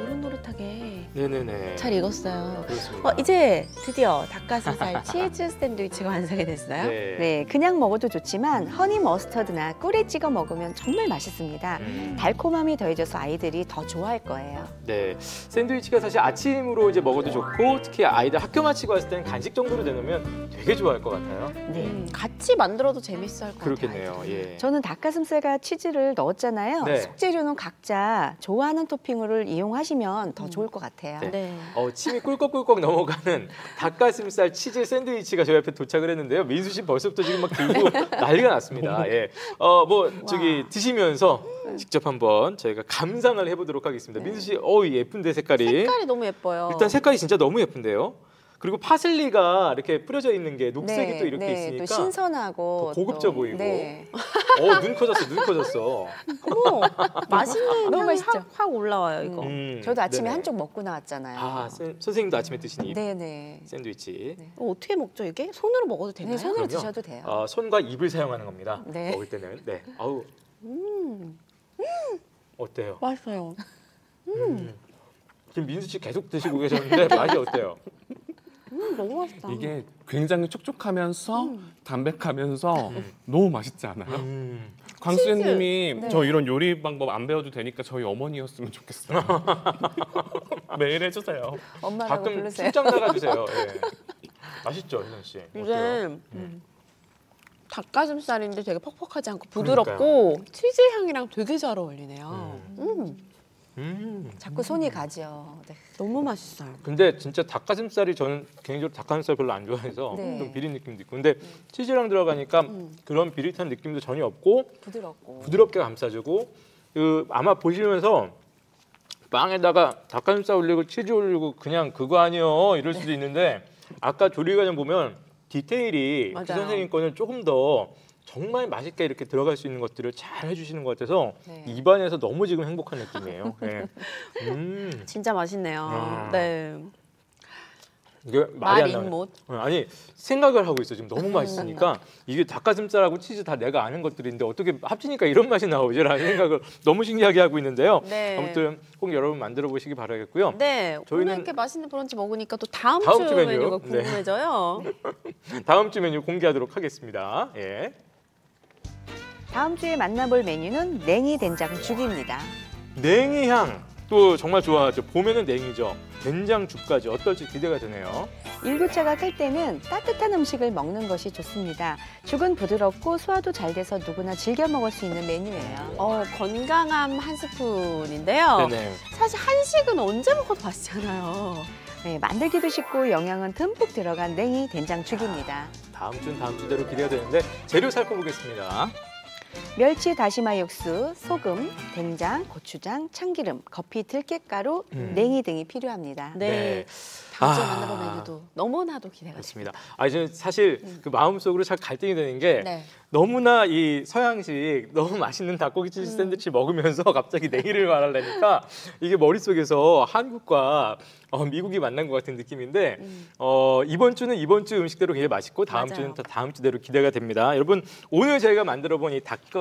노릇노릇하게 네네네. 잘 익었어요. 그렇습니다. 이제 드디어 닭가슴살 치즈 샌드위치가 완성이 됐어요. 네, 그냥 먹어도 좋지만 허니 머스터드나 꿀에 찍어 먹으면 정말 맛있습니다. 달콤함이 더해져서 아이들이 더 좋아할 거예요. 네, 샌드위치가 사실 아침으로 이제 먹어도 좋고 특히 아이들 학교 마치고 왔을 때는 간식 정도로 내놓으면 되게 좋아할 것 같아요. 네, 같이 만들어도 재밌어할 것 같아요. 그렇겠네요. 예. 저는 닭가슴살과 치즈를 넣었잖아요. 네. 속재료는 각자 좋아하는 토핑을 이용하시면 더 좋을 것 같아요. 네. 침이 꿀꺽꿀꺽 넘어가는 닭가슴살 치즈 샌드위치가 저희 앞에 도착을 했는데요. 민수 씨 벌써부터 지금 막 들고 난리가 났습니다. 예. 저기 드시면서 직접 한번 저희가 감상을 해보도록 하겠습니다. 민수 씨, 예쁜데 색깔이. 색깔이 너무 예뻐요. 일단 색깔이 진짜 너무 예쁜데요. 그리고 파슬리가 이렇게 뿌려져 있는 게 녹색이 또 이렇게 있으니까 또 신선하고 더 고급져 또, 보이고. 네. 눈 커졌어. 어머, 맛있는 너무 향이 맛있죠? 확 올라와요 이거. 저도 아침에 네네. 한쪽 먹고 나왔잖아요. 아, 선생님도 아침에 드시는 이 네네. 샌드위치. 어떻게 먹죠 이게? 손으로 먹어도 되나요? 네, 손으로 그럼요. 드셔도 돼요. 손과 입을 사용하는 겁니다. 네. 먹을 때는. 네. 아우. 어때요? 맛있어요. 지금 민수 씨 계속 드시고 계셨는데 맛이 어때요? 너무 맛있다. 이게 굉장히 촉촉하면서 담백하면서 너무 맛있지 않아요? 광수님이 네. 저 이런 요리 방법 안 배워도 되니까 저희 어머니였으면 좋겠어요. 매일 해주세요. 엄마라고 가끔 부르세요. 출장 나가주세요. 예. 맛있죠, 희선 씨? 이게 어때요? 닭가슴살인데 되게 퍽퍽하지 않고 부드럽고 치즈 향이랑 되게 잘 어울리네요. 자꾸 손이 가죠. 네. 너무 맛있어요. 근데 진짜 닭가슴살이 저는 개인적으로 닭가슴살 별로 안 좋아해서 네. 좀 비린 느낌도 있고 근데 치즈랑 들어가니까 그런 비릿한 느낌도 전혀 없고 부드럽고. 부드럽게 감싸주고 아마 보시면서 빵에다가 닭가슴살 올리고 치즈 올리고 그냥 그거 아니요 이럴 수도 있는데 아까 조리 과정 보면 디테일이 그 맞아요. 선생님 거는 조금 더 정말 맛있게 이렇게 들어갈 수 있는 것들을 잘 해주시는 것 같아서 네. 입안에서 너무 지금 행복한 느낌이에요. 네. 진짜 맛있네요. 네. 이게 말이 안 나와요. 말인못. 아니 생각을 하고 있어 지금 너무 맛있으니까 이게 닭가슴살하고 치즈 다 내가 아는 것들인데 어떻게 합치니까 이런 맛이 나오지라는 생각을 너무 신기하게 하고 있는데요. 네. 아무튼 꼭 여러분 만들어 보시기 바라겠고요. 네. 오늘 저희는 이렇게 맛있는 브런치 먹으니까 또 다음 다음 주 주 메뉴. 메뉴가 네. 궁금해져요. 다음 주 메뉴 공개하도록 하겠습니다. 예. 다음 주에 만나볼 메뉴는 냉이 된장죽입니다. 냉이향 또 정말 좋아하죠. 봄에는 냉이죠. 된장죽까지 어떨지 기대가 되네요. 일교차가 클 때는 따뜻한 음식을 먹는 것이 좋습니다. 죽은 부드럽고 소화도 잘 돼서 누구나 즐겨 먹을 수 있는 메뉴예요. 건강함 한 스푼인데요. 네네. 사실 한식은 언제 먹어도 맛있잖아요. 네, 만들기도 쉽고 영양은 듬뿍 들어간 냉이 된장죽입니다. 다음 주대로 기대가 되는데 재료 살펴보겠습니다. 멸치 다시마 육수, 소금, 된장, 고추장, 참기름, 커피, 들깨가루, 냉이 등이 필요합니다. 네. 다음 주에 만나볼 메뉴도 너무나도 기대가 맞습니다. 저는 사실 그 마음속으로 잘 갈등이 되는 게 네. 너무나 이 서양식 너무 맛있는 닭고기 치즈 샌드위치 먹으면서 갑자기 냉이를 말하려니까 이게 머릿속에서 한국과 미국이 만난 것 같은 느낌인데 이번 주는 이번 주 음식대로 굉장히 맛있고 다음 맞아요. 주는 또 다음 주대로 기대가 됩니다. 여러분 오늘 저희가 만들어본 이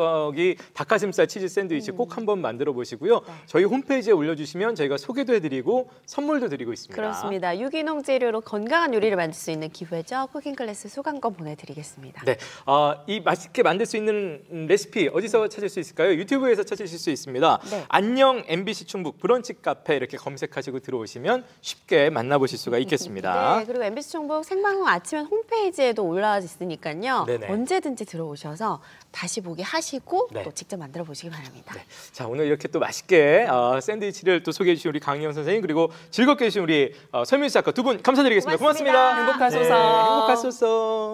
닭가슴살 치즈 샌드위치 꼭 한번 만들어 보시고요. 저희 홈페이지에 올려주시면 저희가 소개도 해드리고 선물도 드리고 있습니다. 그렇습니다. 유기농 재료로 건강한 요리를 만들 수 있는 기회죠. 쿠킹 클래스 수강권 보내드리겠습니다. 네, 이 맛있게 만들 수 있는 레시피 어디서 찾을 수 있을까요? 유튜브에서 찾으실 수 있습니다. 네. 안녕 MBC 충북 브런치 카페 이렇게 검색하시고 들어오시면 쉽게 만나보실 수가 있겠습니다. 네, 그리고 MBC 충북 생방송 아침엔 홈페이지에도 올라와 있으니까요. 네네. 언제든지 들어오셔서 다시 보기 하시고 네. 또 직접 만들어 보시기 바랍니다. 자, 오늘 이렇게 또 맛있게 샌드위치를 또 소개해 주신 우리 강희영 선생님 그리고 즐겁게 해주신 우리 설민수 작가 두 분 감사드리겠습니다. 고맙습니다. 행복하소서. 네, 행복하소서.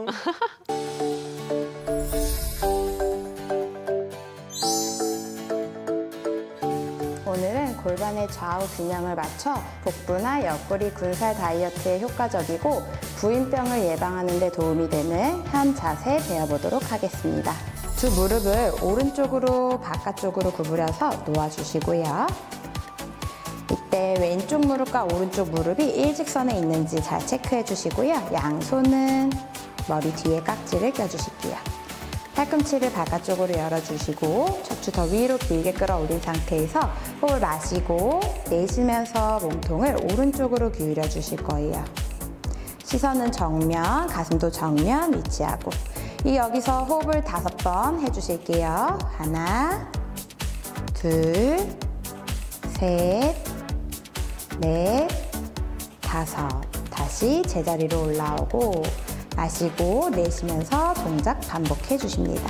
오늘은 골반의 좌우 균형을 맞춰 복부나 옆구리 군살 다이어트에 효과적이고 부인병을 예방하는 데 도움이 되는 현 자세 배워보도록 하겠습니다. 두 무릎을 오른쪽으로 바깥쪽으로 구부려서 놓아주시고요. 이때 왼쪽 무릎과 오른쪽 무릎이 일직선에 있는지 잘 체크해 주시고요. 양손은 머리 뒤에 깍지를 껴주실게요. 팔꿈치를 바깥쪽으로 열어주시고 척추 더 위로 길게 끌어올린 상태에서 호흡을 마시고 내쉬면서 몸통을 오른쪽으로 기울여 주실 거예요. 시선은 정면, 가슴도 정면 위치하고 여기서 호흡을 5번 해주실게요. 하나, 둘, 셋, 넷, 5. 다시 제자리로 올라오고 마시고 내쉬면서 동작 반복해 주십니다.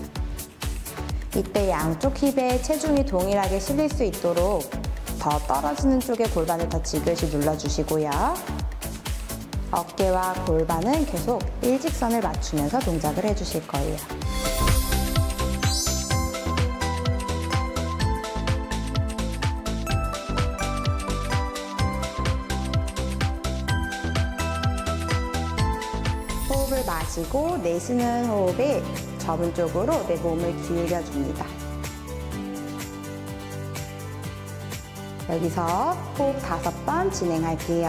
이때 양쪽 힙에 체중이 동일하게 실릴 수 있도록 더 떨어지는 쪽에 골반을 더 지그시 눌러주시고요. 어깨와 골반은 계속 일직선을 맞추면서 동작을 해주실 거예요. 호흡을 마시고 내쉬는 호흡에 접은 쪽으로 내 몸을 기울여줍니다. 여기서 호흡 5번 진행할게요.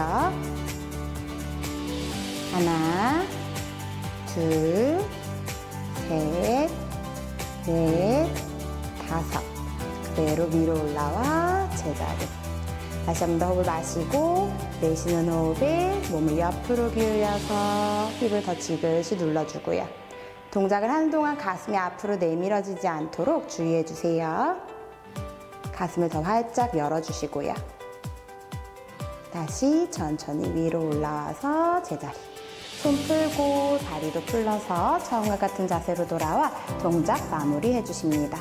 하나, 둘, 셋, 넷, 5. 그대로 위로 올라와 제자리. 다시 한 번 더 호흡을 마시고 내쉬는 호흡에 몸을 옆으로 기울여서 힙을 더 지그시 눌러주고요. 동작을 하는 동안 가슴이 앞으로 내밀어지지 않도록 주의해 주세요. 가슴을 더 활짝 열어주시고요. 다시 천천히 위로 올라와서 제자리. 손 풀고 다리도 풀러서 처음과 같은 자세로 돌아와 동작 마무리해 주십니다.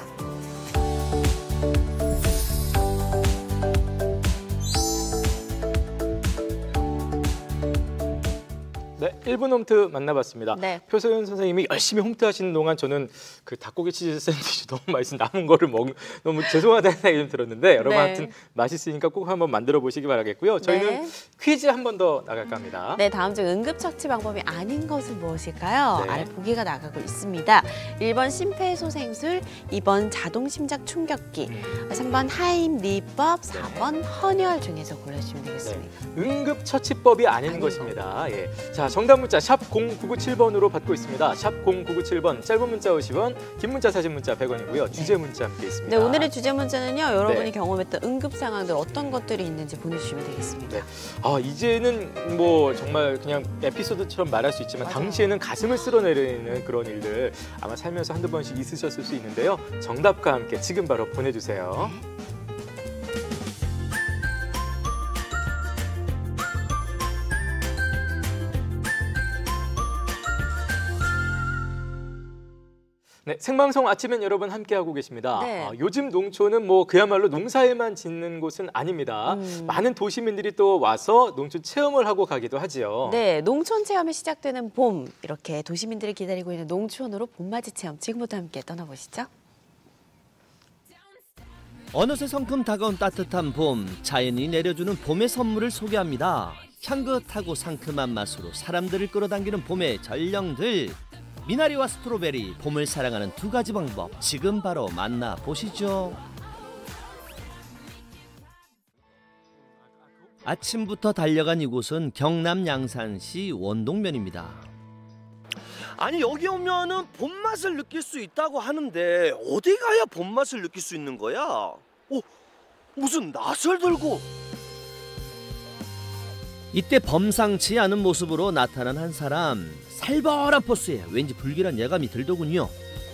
네, 1분 홈트 만나봤습니다. 네. 표소연 선생님이 열심히 홈트하시는 동안 저는 그 닭고기 치즈 샌드위치 너무 맛있어 남은 거를 너무 죄송하다는 생각이 좀 들었는데 여러분 네. 하여튼 맛있으니까 꼭 한번 만들어 보시기 바라겠고요. 저희는 네. 퀴즈 한 번 더 나갈까 합니다. 네, 다음 중 응급처치 방법이 아닌 것은 무엇일까요? 네. 아래 보기가 나가고 있습니다. 1번 심폐소생술, 2번 자동심장 충격기, 3번 하임리법, 4번 헌혈 중에서 골라주시면 되겠습니다. 응급처치법이 아닌 것입니다. 예. 자, 정답 문자 샵 0997번으로 받고 있습니다. 샵 0997번, 짧은 문자 50원, 긴 문자 사진 문자 100원이고요. 주제 문자 함께 있습니다. 네, 오늘의 주제 문자는요. 여러분이 네. 경험했던 응급 상황들 어떤 것들이 있는지 보내주시면 되겠습니다. 네. 아, 이제는 뭐 정말 그냥 에피소드처럼 말할 수 있지만 당시에는 가슴을 쓸어내리는 그런 일들 아마 살면서 한두 번씩 있으셨을 수 있는데요. 정답과 함께 지금 바로 보내주세요. 네, 생방송 아침엔 여러분 함께하고 계십니다. 네. 요즘 농촌은 뭐 그야말로 농사일만 짓는 곳은 아닙니다. 많은 도시민들이 또 와서 농촌 체험을 하고 가기도 하지요. 네, 농촌 체험이 시작되는 봄, 이렇게 도시민들이 기다리고 있는 농촌으로 봄맞이 체험 지금부터 함께 떠나보시죠. 어느새 성큼 다가온 따뜻한 봄, 자연이 내려주는 봄의 선물을 소개합니다. 향긋하고 상큼한 맛으로 사람들을 끌어당기는 봄의 전령들. 미나리와 스트로베리, 봄을 사랑하는 두 가지 방법 지금 바로 만나보시죠. 아침부터 달려간 이곳은 경남 양산시 원동면입니다. 아니 여기 오면은 봄맛을 느낄 수 있다고 하는데 어디 가야 봄맛을 느낄 수 있는 거야? 무슨 낫을 들고? 이때 범상치 않은 모습으로 나타난 한 사람. 살벌한 포스에 왠지 불길한 예감이 들더군요.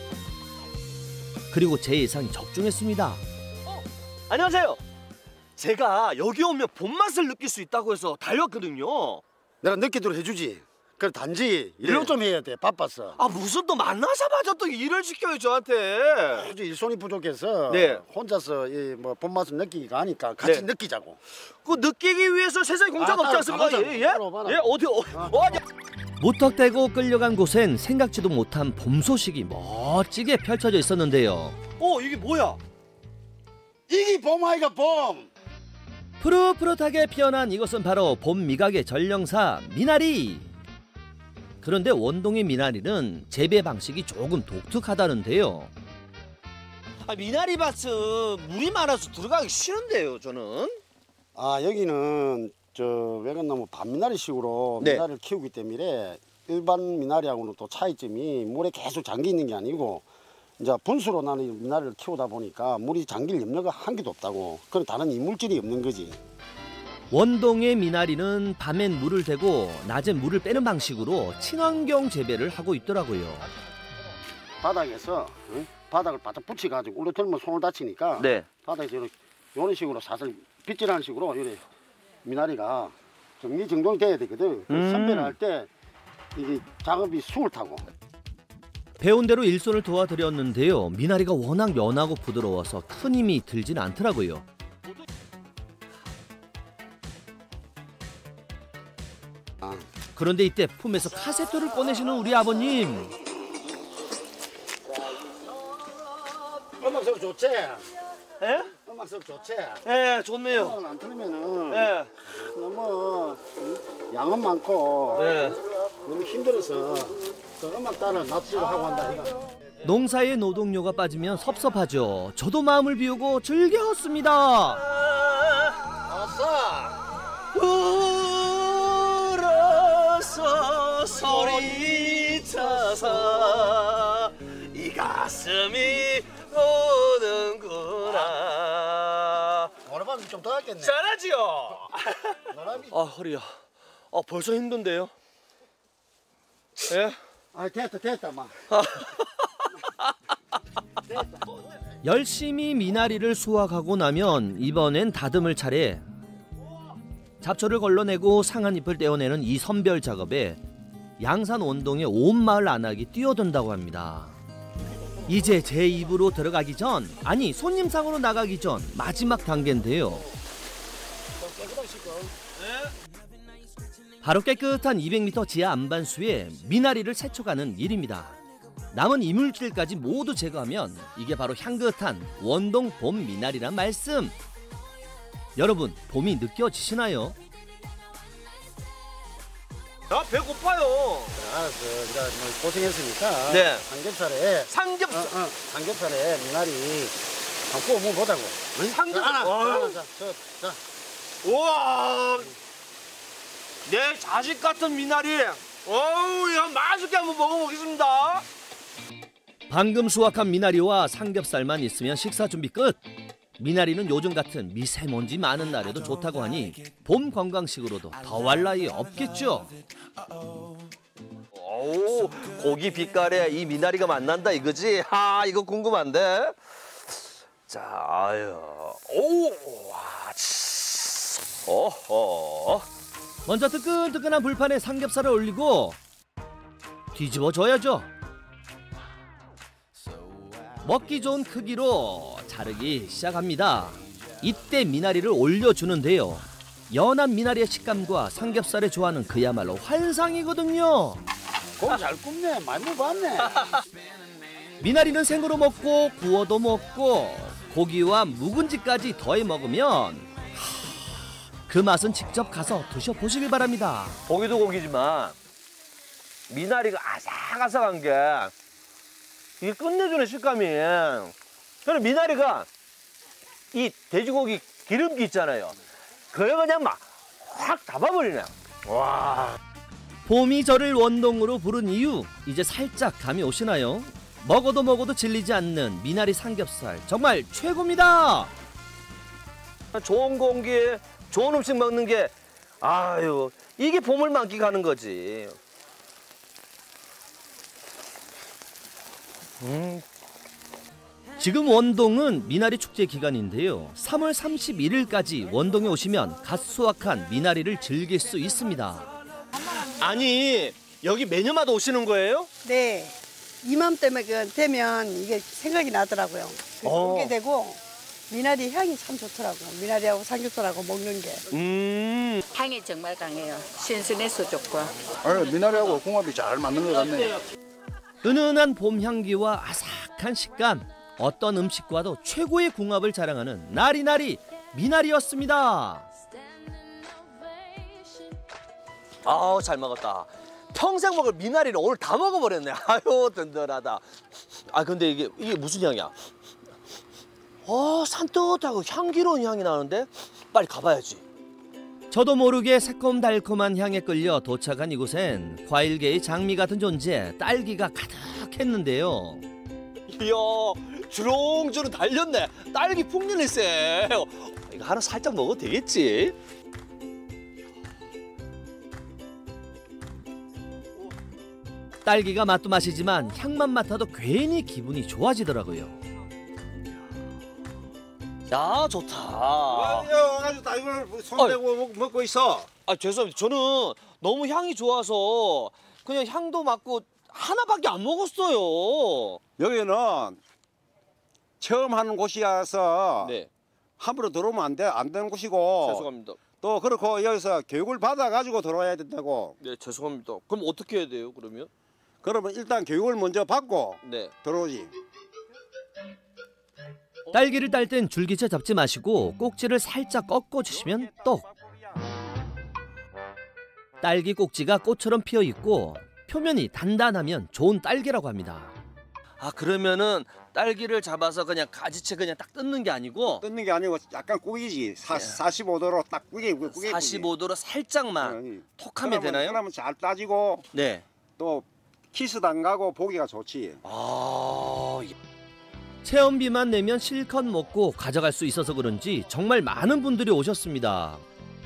그리고 제 예상이 적중했습니다. 안녕하세요. 제가 여기 오면 봄맛을 느낄 수 있다고 해서 달렸거든요. 내가 느끼도록 해주지. 그래 단지 일로 좀 해야 돼. 바빴어. 무슨 또 만나자마자 또 일을 시켜요 저한테. 굳이 일손이 부족해서 네. 혼자서 이 뭐 봄맛을 느끼기가 하니까 같이 느끼자고. 그 느끼기 위해서 세상에 공짜가 없지 않습니까? 예? 어디? 무턱대고 끌려간 곳엔 생각지도 못한 봄 소식이 멋지게 펼쳐져 있었는데요. 이게 뭐야? 이게 봄 아이가 봄. 푸릇푸릇하게 피어난 이것은 바로 봄 미각의 전령사 미나리. 그런데 원동의 미나리는 재배 방식이 조금 독특하다는데요. 미나리 밭은 물이 많아서 들어가기 싫은데요 저는. 여기는 저 외관나무 밤미나리식으로 미나리를 키우기 때문에 일반 미나리하고는 또 차이점이 물에 계속 잠겨 있는 게 아니고 이제 분수로 나는 미나리를 키우다 보니까 물이 잠길 염려가 한 개도 없다고. 그런 다른 이물질이 없는 거지. 원동의 미나리는 밤엔 물을 대고 낮엔 물을 빼는 방식으로 친환경 재배를 하고 있더라고요. 바닥에서 바닥을 바짝 붙여가지고 울어들면 손을 다치니까 바닥에서 이런 식으로 사슬 빗질하는 식으로 이래 미나리가 정리정돈이 돼야 되거든. 선별을 할 때 이게 작업이 수월 타고. 배운 대로 일손을 도와드렸는데요. 미나리가 워낙 연하고 부드러워서 큰 힘이 들진 않더라고요. 그런데 이때 품에서 카세트를 꺼내시는 우리 아버님. 음악 속 좋지? 예? 음악 속 좋지? 예, 좋네요. 안 틀리면은 예. 너무 양은 많고 너무 힘들어서 또 음악 따라 납치를 하고 한다 이거. 농사에 노동요가 빠지면 섭섭하죠. 저도 마음을 비우고 즐겼습니다. 아싸! 울어서 소리쳐서 이 가슴이 오는구나. 노래방 좀 더 하겠네. 잘하지요? 아 허리야. 아 벌써 힘든데요? 예? 아 됐다 막. 열심히 미나리를 수확하고 나면 이번엔 다듬을 차례. 잡초를 걸러내고 상한 잎을 떼어내는 이 선별 작업에 양산 원동의 온 마을 안악이 뛰어든다고 합니다. 이제 제 입으로 들어가기 전, 아니 손님상으로 나가기 전 마지막 단계인데요. 바로 깨끗한 200m 지하 안반수에 미나리를 세척하는 일입니다. 남은 이물질까지 모두 제거하면 이게 바로 향긋한 원동 봄 미나리란 말씀. 여러분, 봄이 느껴지시나요? 나 배고파요. 이제 뭐 고생했으니까. 네. 삼겹살에. 삼겹살에 미나리 한번 구워 먹어보자고. 삼겹살. 자. 우와. 내 자식 같은 미나리. 어우, 야, 맛있게 한번 먹어보겠습니다. 방금 수확한 미나리와 삼겹살만 있으면 식사 준비 끝. 미나리는 요즘 같은 미세먼지 많은 날에도 좋다고 하니 봄 건강식으로도 더할 나위 없겠죠. 오, 고기 빛깔에 이 미나리가 만난다 이거지? 아, 이거 궁금한데. 자, 아유, 오, 와, 어허. 먼저 뜨끈뜨끈한 불판에 삼겹살을 올리고 뒤집어줘야죠. 먹기 좋은 크기로 자르기 시작합니다. 이때 미나리를 올려주는데요. 연한 미나리의 식감과 삼겹살의 조화는 그야말로 환상이거든요. 고기 잘 굽네. 많이 먹어봤네. 미나리는 생으로 먹고 구워도 먹고 고기와 묵은지까지 더해 먹으면 그 맛은 직접 가서 드셔보시길 바랍니다. 고기도 고기지만 미나리가 아삭아삭한 게 이게 끝내주는 식감이. 저는 미나리가 이 돼지고기 기름기 있잖아요. 그걸 그냥 막 확 잡아버리네. 와. 봄이 저를 원동으로 부른 이유, 이제 살짝 감이 오시나요? 먹어도 질리지 않는 미나리 삼겹살 정말 최고입니다. 좋은 공기에 좋은 음식 먹는 게 아유 이게 봄을 만끽하는 거지. 지금 원동은 미나리 축제 기간인데요. 3월 31일까지 원동에 오시면 갓 수확한 미나리를 즐길 수 있습니다. 아니 여기 매년마다 오시는 거예요? 네. 이맘때면 되면 이게 생각이 나더라고요. 오게 되고 미나리 향이 참 좋더라고요. 미나리하고 삼겹살하고 먹는 게. 향이 정말 강해요. 신선해서 좋고. 미나리하고 궁합이 잘 맞는 것 같네요. 은은한 봄 향기와 아삭한 식감, 어떤 음식과도 최고의 궁합을 자랑하는 나리나리 미나리였습니다. 아우 잘 먹었다. 평생 먹을 미나리를 오늘 다 먹어버렸네. 아유 든든하다. 아 근데 이게 무슨 향이야? 산뜻하고 향기로운 향이 나는데 빨리 가봐야지. 저도 모르게 새콤달콤한 향에 끌려 도착한 이곳엔 과일계의 장미 같은 존재 딸기가 가득했는데요. 이야 주렁주렁 달렸네. 딸기 풍년일세. 이거 하나 살짝 먹어도 되겠지? 딸기가 맛도 맛이지만 향만 맡아도 괜히 기분이 좋아지더라고요. 야 좋다. 와가지고 다 이걸 손대고 먹고 있어. 아 죄송합니다. 저는 너무 향이 좋아서 그냥 향도 맡고 하나밖에 안 먹었어요. 여기는 처음 하는 곳이라서 네. 함부로 들어오면 안 되는 곳이고. 죄송합니다. 또 그렇고 여기서 교육을 받아가지고 들어와야 된다고. 네 죄송합니다. 그럼 어떻게 해야 돼요 그러면? 그러면 일단 교육을 먼저 받고 네. 들어오지. 딸기를 딸 땐 줄기채 잡지 마시고 꼭지를 살짝 꺾어주시면 똑. 딸기 꼭지가 꽃처럼 피어 있고 표면이 단단하면 좋은 딸기라고 합니다. 아, 그러면은 딸기를 잡아서 그냥 가지채 그냥 딱 뜯는 게 아니고? 뜯는 게 아니고 약간 꾸기지. 45도로 딱 꾸게. 45도로 살짝만 톡하면 되나요? 그러면 잘 따지고 네. 또 키스도 안 가고 보기가 좋지. 체험비만 내면 실컷 먹고 가져갈 수 있어서 그런지 정말 많은 분들이 오셨습니다.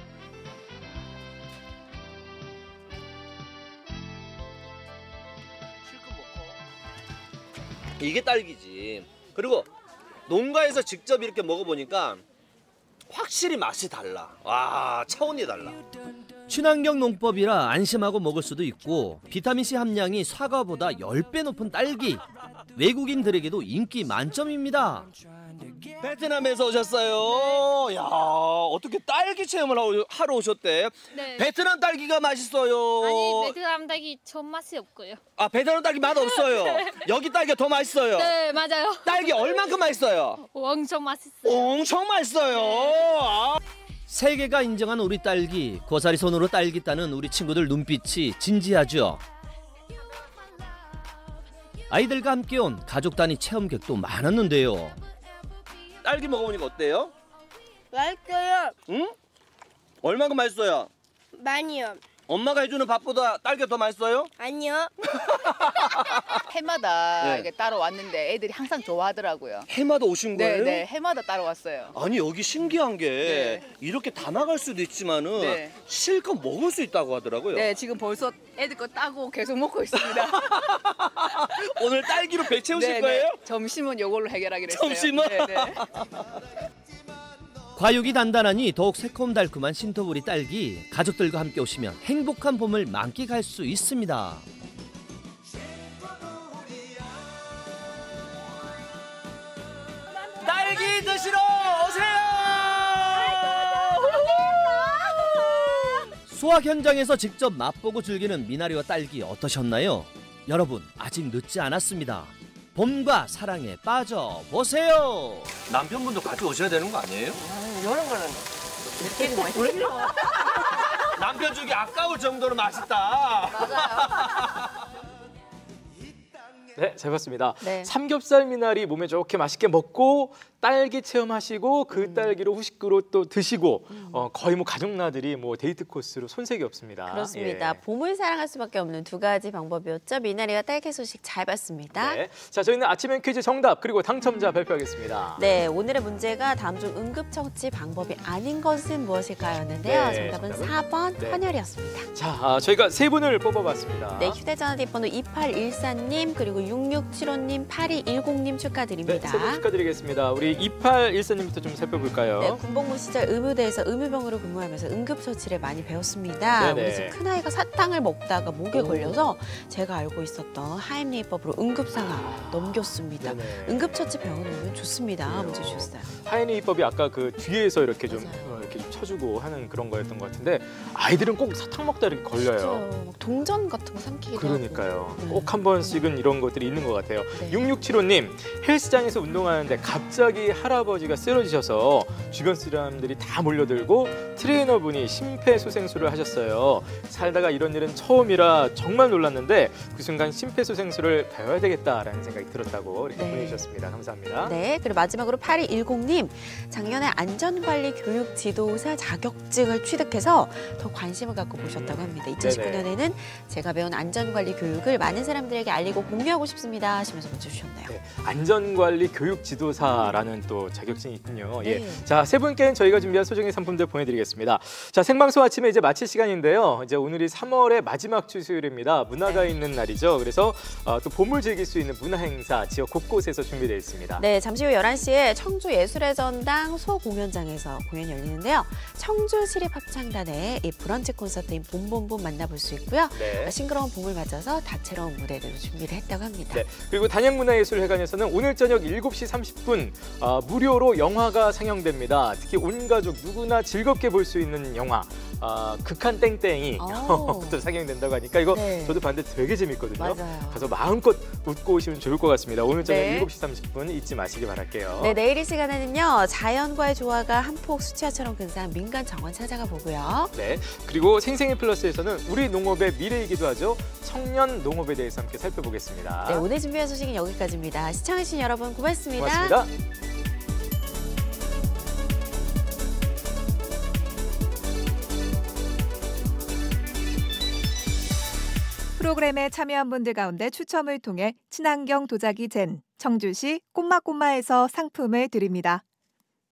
이게 딸기지. 그리고 농가에서 직접 이렇게 먹어보니까 확실히 맛이 달라. 와, 차원이 달라. 친환경 농법이라 안심하고 먹을 수도 있고 비타민C 함량이 사과보다 10배 높은 딸기. 외국인들에게도 인기 만점입니다. 베트남에서 오셨어요. 야, 어떻게 딸기 체험을 하러 오셨대? 네. 베트남 딸기가 맛있어요. 아니, 베트남 딸기 전 맛이 없고요. 아, 베트남 딸기 맛 없어요. 네. 여기 딸기가 더 맛있어요. 네, 맞아요. 딸기 얼만큼 맛있어요? 엄청 맛있어요. 엄청 맛있어요. 아. 세계가 인정한 우리 딸기, 고사리 손으로 딸기 따는 우리 친구들 눈빛이 진지하죠. 아이들과 함께 온 가족 단위 체험객도 많았는데요. 딸기 먹어보니까 어때요? 맛있어요. 응? 얼마큼 맛있어요? 많이요. 엄마가 해주는 밥보다 딸기가 더 맛있어요? 아니요. 해마다 네. 이렇게 따로 왔는데 애들이 항상 좋아하더라고요. 해마다 오신 거예요? 네, 해마다 따로 왔어요. 아니, 여기 신기한 게 이렇게 담아갈 수도 있지만은 네. 실컷 먹을 수 있다고 하더라고요. 네, 지금 벌써 애들 거 따고 계속 먹고 있습니다. 오늘 딸기로 배 채우실 네, 거예요? 네. 점심은 이걸로 해결하기로 했어요. 점심은? 네, 네. 과육이 단단하니 더욱 새콤달콤한 신토부리 딸기. 가족들과 함께 오시면 행복한 봄을 만끽할 수 있습니다. 딸기 드시러 오세요! 수확 현장에서 직접 맛보고 즐기는 미나리와 딸기 어떠셨나요? 여러분, 아직 늦지 않았습니다. 봄과 사랑에 빠져보세요. 남편분도 같이 오셔야 되는 거 아니에요? 이런 거는 남편 주기 아까울 정도로 맛있다. 네, 잘 봤습니다. 네. 삼겹살 미나리 몸에 좋게 맛있게 먹고 딸기 체험하시고 그 딸기로 후식으로 또 드시고 거의 뭐 가족 나들이 뭐 데이트 코스로 손색이 없습니다. 그렇습니다. 예. 봄을 사랑할 수밖에 없는 두 가지 방법이었죠. 미나리와 딸기 소식 잘 봤습니다. 네. 자, 저희는 아침엔 퀴즈 정답 그리고 당첨자 발표하겠습니다. 네, 오늘의 문제가 다음 중 응급처치 방법이 아닌 것은 무엇일까였는데요. 네, 정답은 정답은? 4번 네. 헌혈이었습니다. 자, 저희가 세 분을 뽑아봤습니다. 네, 휴대전화 뒷번호 2814님 그리고 6675님 8210님 네, 축하드립니다. 세 분 축하드리겠습니다. 우리 2814님부터 좀 살펴볼까요? 네, 군복무 시절 의무대에서 의무병으로 근무하면서 응급처치를 많이 배웠습니다. 네네. 우리 집 큰아이가 사탕을 먹다가 목에 걸려서 제가 알고 있었던 하임리법으로 응급상황 넘겼습니다. 네네. 응급처치 병원에 오면 좋습니다. 문제 주셨어요. 하이니법이 아까 그 뒤에서 이렇게 좀 이렇게 좀 쳐주고 하는 그런 거였던 것 같은데 아이들은 꼭 사탕 먹다 이렇게 걸려요. 진짜요. 막 동전 같은 거 삼키기도 그러니까요. 하고. 꼭 한 번씩은 이런 것들이 있는 것 같아요. 네. 6675님, 헬스장에서 운동하는데 갑자기 할아버지가 쓰러지셔서 주변 사람들이 다 몰려들고 트레이너분이 심폐소생술을 하셨어요. 살다가 이런 일은 처음이라 정말 놀랐는데 그 순간 심폐소생술을 배워야 되겠다라는 생각이 들었다고 이렇게 네. 보내주셨습니다. 감사합니다. 네, 그리고 마지막으로 8210님, 작년에 안전관리 교육 지도사 자격증을 취득해서 더 관심을 갖고 보셨다고 합니다. 2019년에는 제가 배운 안전관리 교육을 많은 사람들에게 알리고 공유하고 싶습니다 하시면서 문자 주셨네요. 네, 안전관리 교육 지도사라는 또 자격증이 있군요. 네. 예. 자, 세 분께는 저희가 준비한 소정의 상품들 보내드리겠습니다. 자, 생방송 아침에 이제 마칠 시간인데요. 이제 오늘이 3월의 마지막 주 수요일입니다. 문화가 있는 날이죠. 그래서 또 봄을 즐길 수 있는 문화 행사 지역 곳곳에서 준비되어 있습니다. 네, 잠시 후 11시에 청주 예술의 전당 소공연장에서 공연이 열리는데요. 청주 시립합창단의 이 브런치 콘서트인 봄봄봄 만나볼 수 있고요. 네. 싱그러운 봄을 맞아서 다채로운 무대들을 준비를 했다고 합니다. 네, 그리고 단양문화예술회관에서는 오늘 저녁 7시 30분 무료로 영화가 상영됩니다. 특히 온 가족 누구나 즐겁게 볼 수 있는 영화 극한 땡땡이 또 상영된다고 하니까 이거 저도 봤는데 되게 재밌거든요. 맞아요. 가서 마음껏 웃고 오시면 좋을 것 같습니다. 오늘 저녁 네. 7시 30분 잊지 마시기 바랄게요. 네, 내일 이 시간에는요. 자연과의 조화가 한 폭 수채화처럼 근사한 민간 정원 찾아가 보고요. 네, 그리고 생생히 플러스에서는 우리 농업의 미래이기도 하죠. 청년 농업에 대해서 함께 살펴보겠습니다. 네, 오늘 준비한 소식은 여기까지입니다. 시청해주신 여러분 고맙습니다. 고맙습니다. 프로그램에 참여한 분들 가운데 추첨을 통해 친환경 도자기 젠 청주시 꼬마꼬마에서 상품을 드립니다.